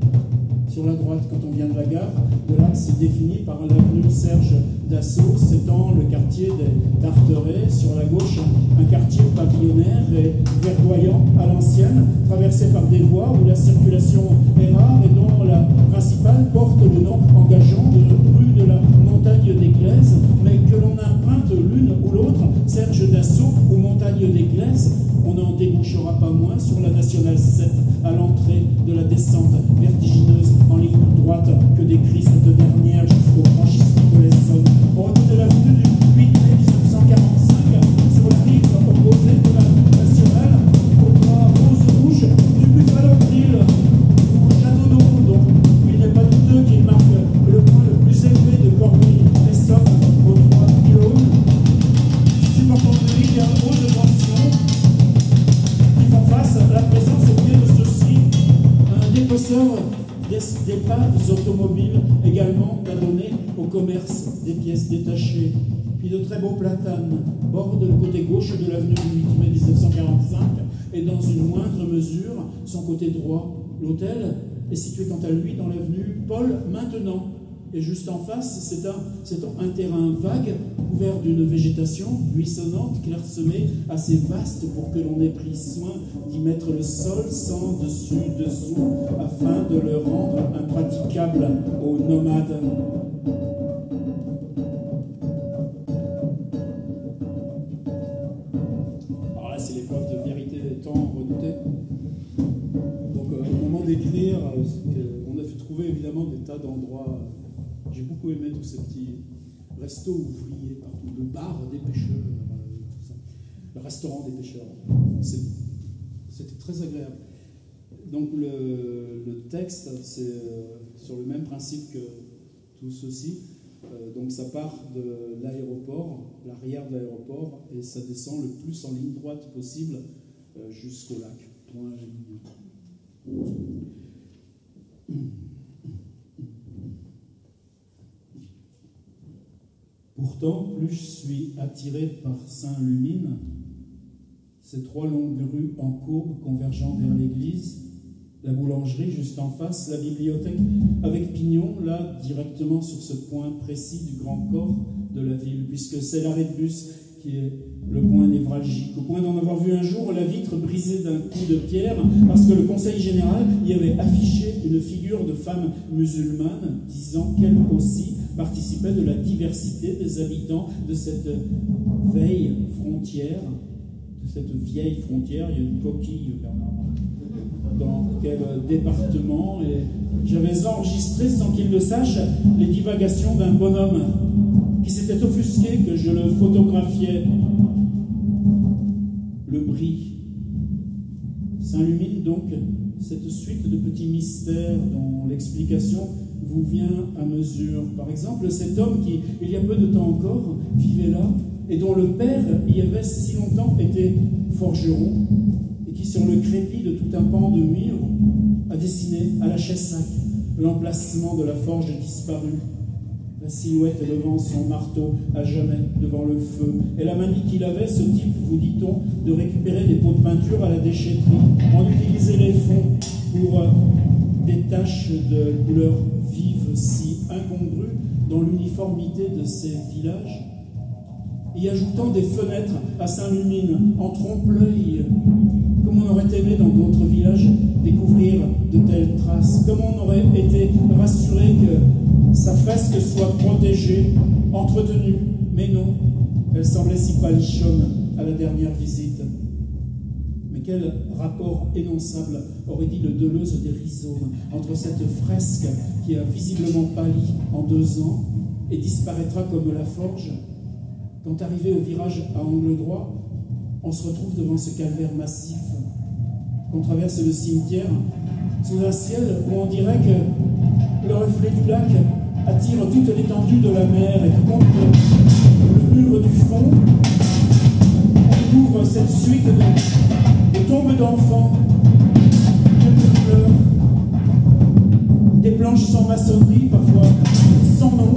Sur la droite, quand on vient de la gare, de l'axe est défini par l'avenue Serge Dassault, s'étend le quartier des Tarterets. Sur la gauche, un quartier pavillonnaire et verdoyant à l'ancienne, traversé par des voies où la circulation est rare et dont la principale porte le nom engageant de rue de la Montagne d'Église, mais que l'on emprunte l'une ou l'autre, Serge Dassault ou Montagne d'Église, on n'en débouchera pas moins sur la Nationale 7 à l'entrée de la descente vertigineuse en ligne droite que décrit cette dernière jusqu'au franchissement de l'Essonne. On retourne de l'avenue du 8 mai 1945 sur la rive opposée de la Nationale au toit rose-rouge du Buffalo Grill au château d'eau. Donc il n'est pas douteux qu'il marque le point le plus élevé de Corbeil-Essonne aux 3 pylônes, supportant de ligne à haute tension qui font face à la présence au pied de ceux-ci un déposseur d'épaves automobiles également adonnés au commerce des pièces détachées. Puis de très beaux platanes bordent le côté gauche de l'avenue du 8 mai 1945 et dans une moindre mesure son côté droit. L'hôtel est situé quant à lui dans l'avenue Paul Maintenant. Et juste en face, c'est un terrain vague, couvert d'une végétation buissonnante, clairsemée, assez vaste pour que l'on ait pris soin d'y mettre le sol sans dessus-dessous, afin de le rendre impraticable aux nomades. Alors là, c'est l'épreuve de vérité tant redoutée. Donc, au moment d'écrire, on a pu trouver évidemment des tas d'endroits. J'ai beaucoup aimé tous ces petits restos ouvriers partout, le bar des pêcheurs, tout ça. Le restaurant des pêcheurs. C'était très agréable. Donc le texte, c'est sur le même principe que tout ceci. Donc ça part de l'aéroport, l'arrière de l'aéroport, et ça descend le plus en ligne droite possible jusqu'au lac. Point à ligne. Pourtant, plus je suis attiré par Saint-Lumine, ces 3 longues rues en courbe convergeant vers l'église, la boulangerie juste en face, la bibliothèque avec pignon, là, directement sur ce point précis du grand corps de la ville, puisque c'est l'arrêt de bus qui est le point névralgique, au point d'en avoir vu un jour la vitre brisée d'un coup de pierre, parce que le conseil général y avait affiché une figure de femme musulmane, disant qu'elle aussi participait de la diversité des habitants de cette vieille frontière. Il y a une coquille, Bernard, dans quel département, et j'avais enregistré, sans qu'il le sache, les divagations d'un bonhomme qui s'était offusqué que je le photographiais. Le bris. Saint-Lumine, donc, cette suite de petits mystères dont l'explication vous vient à mesure. Par exemple, cet homme qui, il y a peu de temps encore, vivait là, et dont le père y avait si longtemps été forgeron, et et qui, sur le crépi de tout un pan de mur, a dessiné à la Chessac l'emplacement de la forge disparue. La silhouette élevant son marteau à jamais devant le feu. Et la manie qu'il avait, ce type, vous dit-on, de récupérer des pots de peinture à la déchetterie, en utiliser les fonds pour des taches de couleurs vives si incongrues dans l'uniformité de ces villages, y ajoutant des fenêtres à Saint-Lumine en trompe-l'œil, comme on aurait aimé dans d'autres villages découvrir de telles traces, comme on aurait été rassuré que sa fresque soit protégée, entretenue, mais non, elle semblait si palichonne à la dernière visite. Mais quel rapport énonçable aurait dit le Deleuze des rhizomes entre cette fresque qui a visiblement pâli en 2 ans et disparaîtra comme la forge, quand arrivé au virage à angle droit, on se retrouve devant ce calvaire massif, qu'on traverse le cimetière, sous un ciel où on dirait que le reflet du lac attire toute l'étendue de la mer et que contre le mur du fond, on ouvre cette suite de tombes d'enfants, de fleurs, des planches sans maçonnerie, parfois sans nom,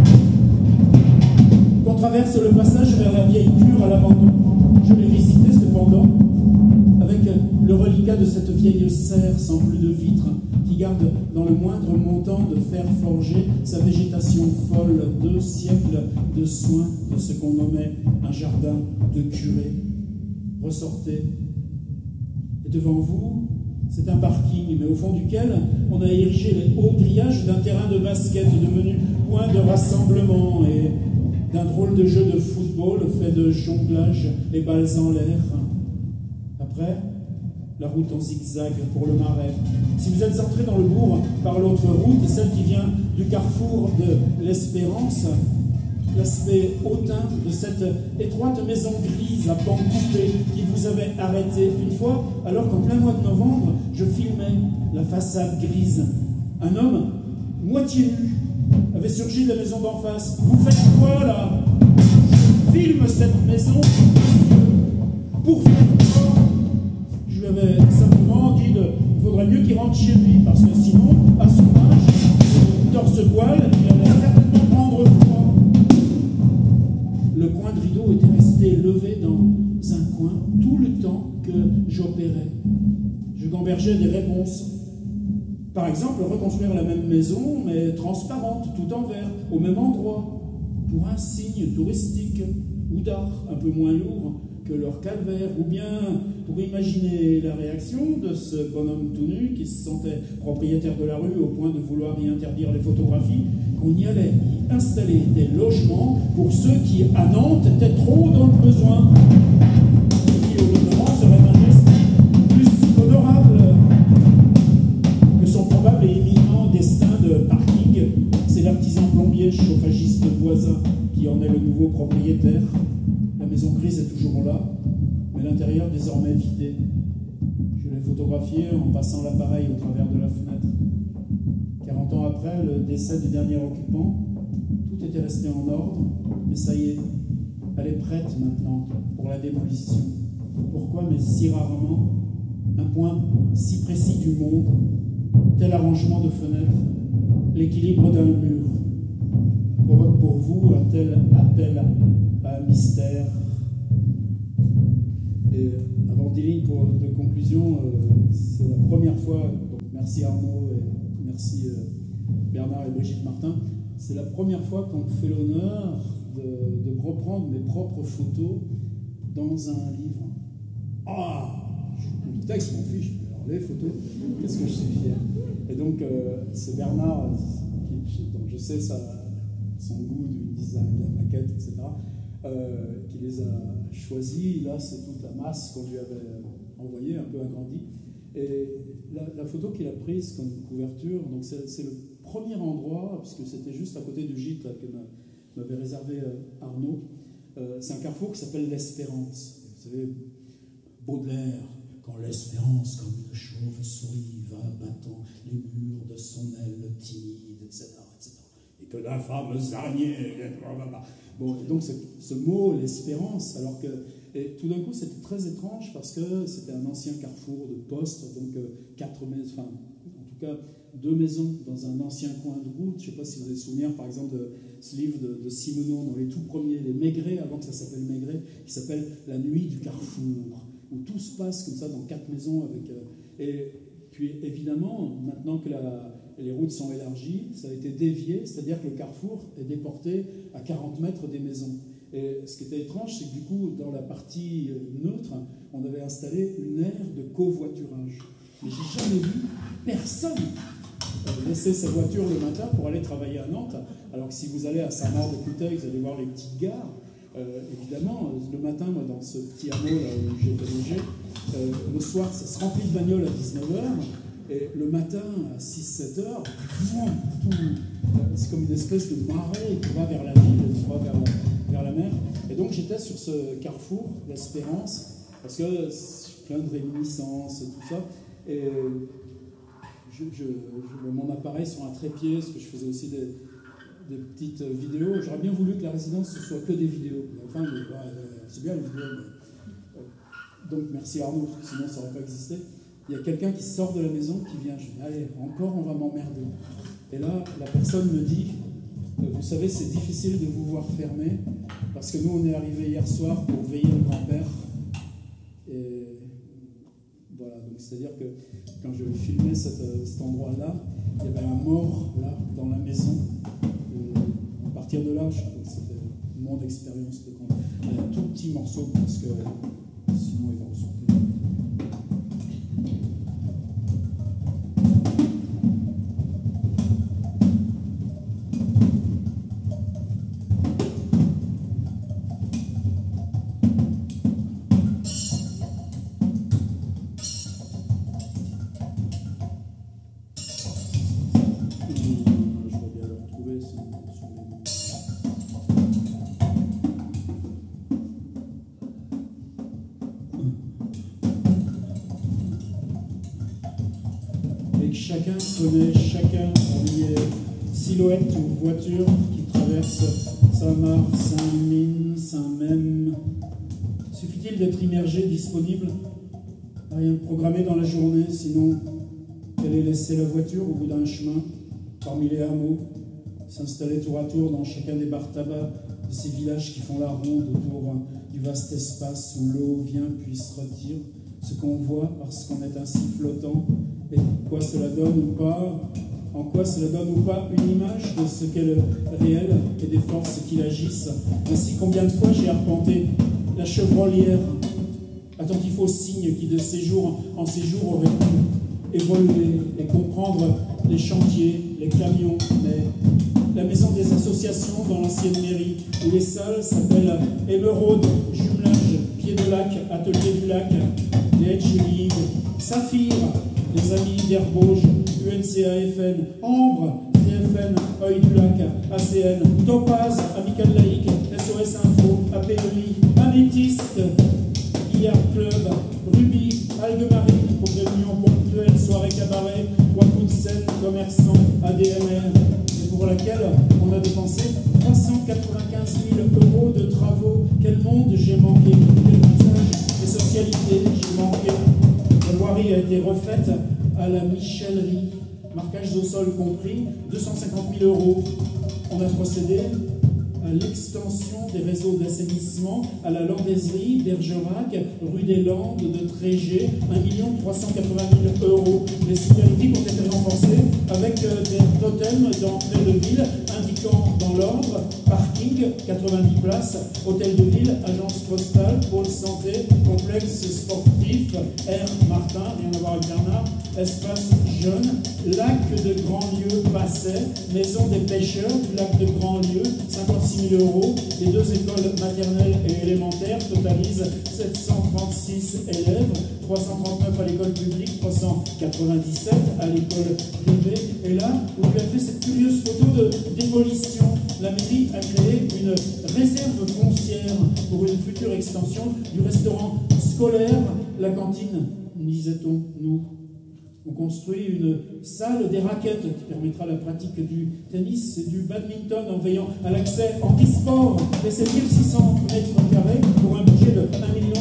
qu'on traverse le passage vers la vieille cure à l'abandon. Je l'ai visité cependant, avec le reliquat de cette vieille serre sans plus de vitres, qui garde dans le moindre montant de fer forgé sa végétation folle, 2 siècles de soins de ce qu'on nommait un jardin de curé. Ressortez. Et devant vous, c'est un parking, mais au fond duquel on a érigé les hauts grillages d'un terrain de basket devenu point de rassemblement et d'un drôle de jeu de football fait de jonglage et balles en l'air. Après, la route en zigzag pour le Marais. Si vous êtes entré dans le bourg par l'autre route, celle qui vient du carrefour de l'Espérance, l'aspect hautain de cette étroite maison grise à pans coupés qui vous avait arrêté une fois, alors qu'en plein mois de novembre, je filmais la façade grise. Un homme, moitié nu, avait surgi de la maison d'en face. « Vous faites quoi, là ?» Je filme cette maison pour faire quoi ? Je lui avais simplement dit qu'il faudrait mieux qu'il rentre chez lui, parce que sinon, à son âge, torse-poil, il allait certainement prendre froid. Le coin de rideau était resté levé dans un coin tout le temps que j'opérais. Je gambergeais des réponses. Par exemple, reconstruire la même maison, mais transparente, tout en verre, au même endroit, pour un signe touristique ou d'art un peu moins lourd que leur calvaire, ou bien pour imaginer la réaction de ce bonhomme tout nu qui se sentait propriétaire de la rue au point de vouloir y interdire les photographies, qu'on y allait y installer des logements pour ceux qui, à Nantes, étaient trop dans le besoin, ce qui, au demeurant, serait un geste plus honorable que son probable et éminent destin de parking. C'est l'artisan plombier chauffagiste voisin qui en est le nouveau propriétaire. La maison grise est toujours là, mais l'intérieur désormais vidé. Je l'ai photographié en passant l'appareil au travers de la fenêtre. 40 ans après le décès du dernier occupant, tout était resté en ordre, mais ça y est, elle est prête maintenant pour la démolition. Pourquoi, mais si rarement, un point si précis du monde, tel arrangement de fenêtres, l'équilibre d'un mur, provoque pour vous un tel appel à un mystère. Et avant des lignes de conclusion, c'est la première fois, donc merci Arnaud et merci Bernard et Brigitte Martin, c'est la première fois qu'on me fait l'honneur de reprendre mes propres photos dans un livre. Ah, le texte m'en fiche, mais alors les photos, qu'est-ce que je suis fier. Et donc c'est Bernard, dont je sais son goût du design, de la maquette, etc., qui les a choisis. Là, c'est toute la masse qu'on lui avait envoyée, un peu agrandie. Et la photo qu'il a prise comme couverture, donc c'est le premier endroit, puisque c'était juste à côté du gîte là, que m'avait réservé Arnaud. C'est un carrefour qui s'appelle l'Espérance. Vous savez, Baudelaire, quand l'espérance comme une chauve-souris va battant les murs de son aile timide, etc., etc. Et que d'infâmes araignées... Bon, et donc ce mot, l'espérance, alors que Et tout d'un coup, c'était très étrange parce que c'était un ancien carrefour de poste, donc 4 maisons, enfin, en tout cas 2 maisons dans un ancien coin de route. Je ne sais pas si vous avez souvenir, par exemple, de ce livre de Simenon, dans les tout premiers, les Maigret, avant que ça s'appelle Maigret, qui s'appelle La nuit du carrefour, où tout se passe comme ça dans 4 maisons. Et puis, évidemment, maintenant que les routes sont élargies, ça a été dévié, c'est-à-dire que le carrefour est déporté à 40 mètres des maisons. Et ce qui était étrange, c'est que du coup, dans la partie neutre, on avait installé une aire de covoiturage. Mais j'ai jamais vu personne laisser sa voiture le matin pour aller travailler à Nantes, alors que si vous allez à Saint-Maur-de-Couteuil, vous allez voir les petites gares. Évidemment, le matin, moi, dans ce petit hameau là où j'ai logé, le soir, ça se remplit de bagnoles à 19h, et le matin, à 6-7 heures, c'est comme une espèce de marée qui va vers la ville, qui va vers la mer. Et donc, j'étais sur ce carrefour, l'Espérance, parce que c'est plein de réminiscences et tout ça. Et mon appareil sur un trépied, parce que je faisais aussi des petites vidéos. J'aurais bien voulu que la résidence, ce soit que des vidéos. Enfin, c'est bien les vidéos. Donc, merci Arnaud, sinon ça n'aurait pas existé. Il y a quelqu'un qui sort de la maison, qui vient, je dis, allez, encore on va m'emmerder. Et là, la personne me dit, vous savez, c'est difficile de vous voir fermer, parce que nous, on est arrivés hier soir pour veiller le grand-père. Et voilà, donc c'est-à-dire que quand je filmais cet endroit-là, il y avait un mort, là, dans la maison. À partir de là, je trouve que c'était mon expérience de quand un tout petit morceau, parce que sinon, ils vont ressortir. Chacun connaît chacun parmi les silhouettes ou voitures qui traversent Saint-Marc, Saint-Mine, Saint-Même. Suffit-il d'être immergé, disponible, rien de programmé dans la journée, sinon qu'elle ait laissé la voiture au bout d'un chemin, parmi les hameaux, s'installer tour à tour dans chacun des bars tabac de ces villages qui font la ronde autour du vaste espace où l'eau vient puis se retire, ce qu'on voit parce qu'on est ainsi flottant. Et quoi cela donne ou pas, en quoi cela donne ou pas une image de ce qu'est le réel et des forces qui l'agissent. Ainsi, combien de fois j'ai arpenté la chevrolière, attentif aux signes qui de séjour en séjour auraient pu évoluer et comprendre les chantiers, les camions, la maison des associations dans l'ancienne mairie, où les salles s'appellent Émeraude, Jumelage, Pied de Lac, Atelier du Lac, les Hedge Saphir, les amis d'Herbauge, UNCAFN, Ambre, CFN, Œil du Lac, ACN, Topaz, Amical Laïque, SOS Info, APEI, Améthyste, Billard Club, Ruby, Algue Marie, pour réunions ponctuelles, soirées cabaret, 3 coups de scène, commerçants, ADMR, et pour laquelle on a dépensé 395 000 € de travaux. Quel monde j'ai manqué, quel visage et socialité j'ai manqué. La voirie a été refaite à la Michellerie, marquage au sol compris, 250 000 €. On a procédé à l'extension des réseaux d'assainissement à la Landaiserie, Bergerac, rue des Landes de Trégé, 1 380 000 €. Les signalétiques ont été renforcées avec des totems d'entrée de ville indiquant dans l'ordre parking, 90 places, hôtel de ville, agence postale, pôle santé, complexe sportif, Air Martin, rien à voir avec Bernard, espace jeune, lac de Grandlieu Basset, maison des pêcheurs du lac de Grandlieu, 56 000 €. Les 2 écoles maternelles et élémentaires totalisent 736 élèves, 339 à l'école publique, 397 à l'école privée. Et là, vous avez fait cette curieuse photo de démolition. La mairie a créé une réserve foncière pour une future extension du restaurant scolaire, la cantine, disait-on, nous. On construit une salle des raquettes qui permettra la pratique du tennis et du badminton en veillant à l'accès handisport. Et c'est 1600 m² pour un budget de 1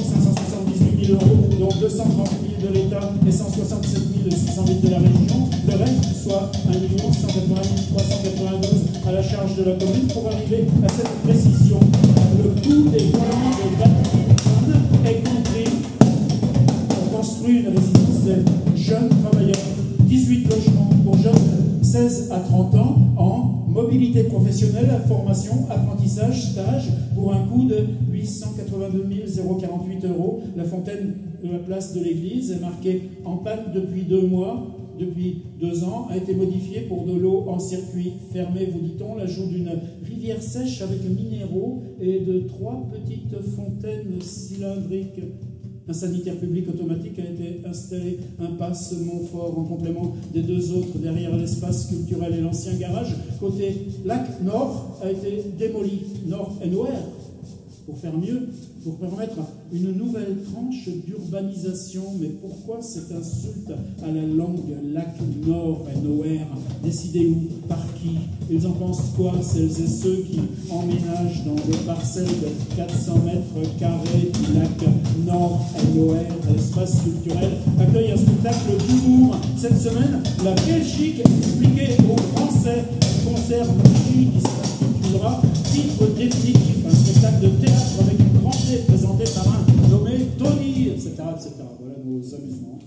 000 euros, dont 230 000 de l'État et 167 600 000 de la région. Le reste, soit 1 180 392 à la charge de la commune. Pour arriver à cette précision, le coût des voies de bâtiment est compris. On construit une résidence des jeunes travailleurs, 18 logements pour jeunes 16 à 30 ans en mobilité professionnelle, formation, apprentissage, stage, pour un coût de 882 048 euros. La fontaine de la place de l'église est marquée en panne depuis 2 mois. Depuis 2 ans, a été modifiée pour de l'eau en circuit fermé, vous dit-on, l'ajout d'une rivière sèche avec minéraux et de 3 petites fontaines cylindriques. Un sanitaire public automatique a été installé, impasse Montfort, en complément des 2 autres derrière l'espace culturel et l'ancien garage. Côté lac nord a été démoli, nord et nord, pour faire mieux, pour permettre une nouvelle tranche d'urbanisation. Mais pourquoi cette insulte à la langue lac nord et nowhere? Décidez où? Par qui? Ils en pensent quoi, celles et ceux qui emménagent dans des parcelles de 400 mètres carrés du lac nord et nowhere? L'espace culturel accueille un spectacle d'humour. Cette semaine, la Belgique expliquée aux Français, un concert magique qui s'intitulera Titre définitif, un spectacle de théâtre avec une grande tête présenté par un nommé Tony, etc., etc. Voilà nos amusements.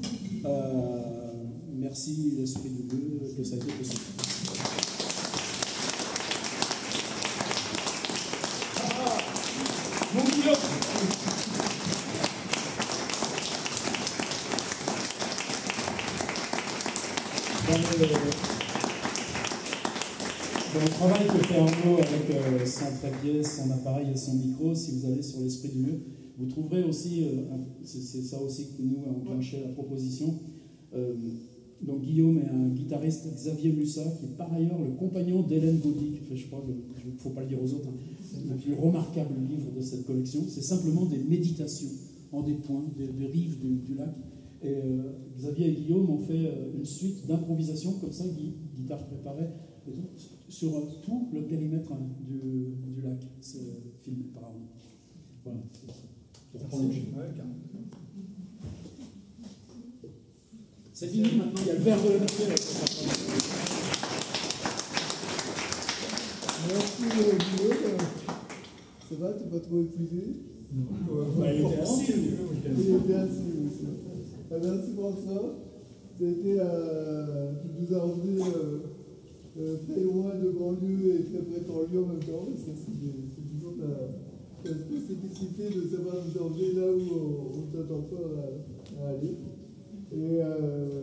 Merci l'esprit de Dieu que ça a été possible. Mon Dieu. Dans le travail que fait Arnaud avec son trépied, son appareil et son micro, si vous allez sur l'esprit du lieu, vous trouverez aussi, c'est ça aussi que nous avons enclenché la proposition. Donc Guillaume est un guitariste, Xavier Mussa, qui est par ailleurs le compagnon d'Hélène Gaudy, qui fait, je crois, il ne faut pas le dire aux autres, le plus remarquable livre de cette collection. C'est simplement des méditations en des points, des rives du lac. Et Xavier et Guillaume ont fait une suite d'improvisations comme ça, guitare préparée, sur tout le périmètre du lac. C'est filmé par Arnaud. Voilà. C'est fini maintenant, il y a le verre de la nature. Merci Guillaume. Ça va, tu n'es pas trop épuisé? Non. Il était assis. Il était assis, monsieur. Merci François. C'était, tu nous as emmené très loin de banlieue et très près de Lyon en même temps. C'est toujours la spécificité de savoir nous emmener là où on ne s'attend pas à aller. Et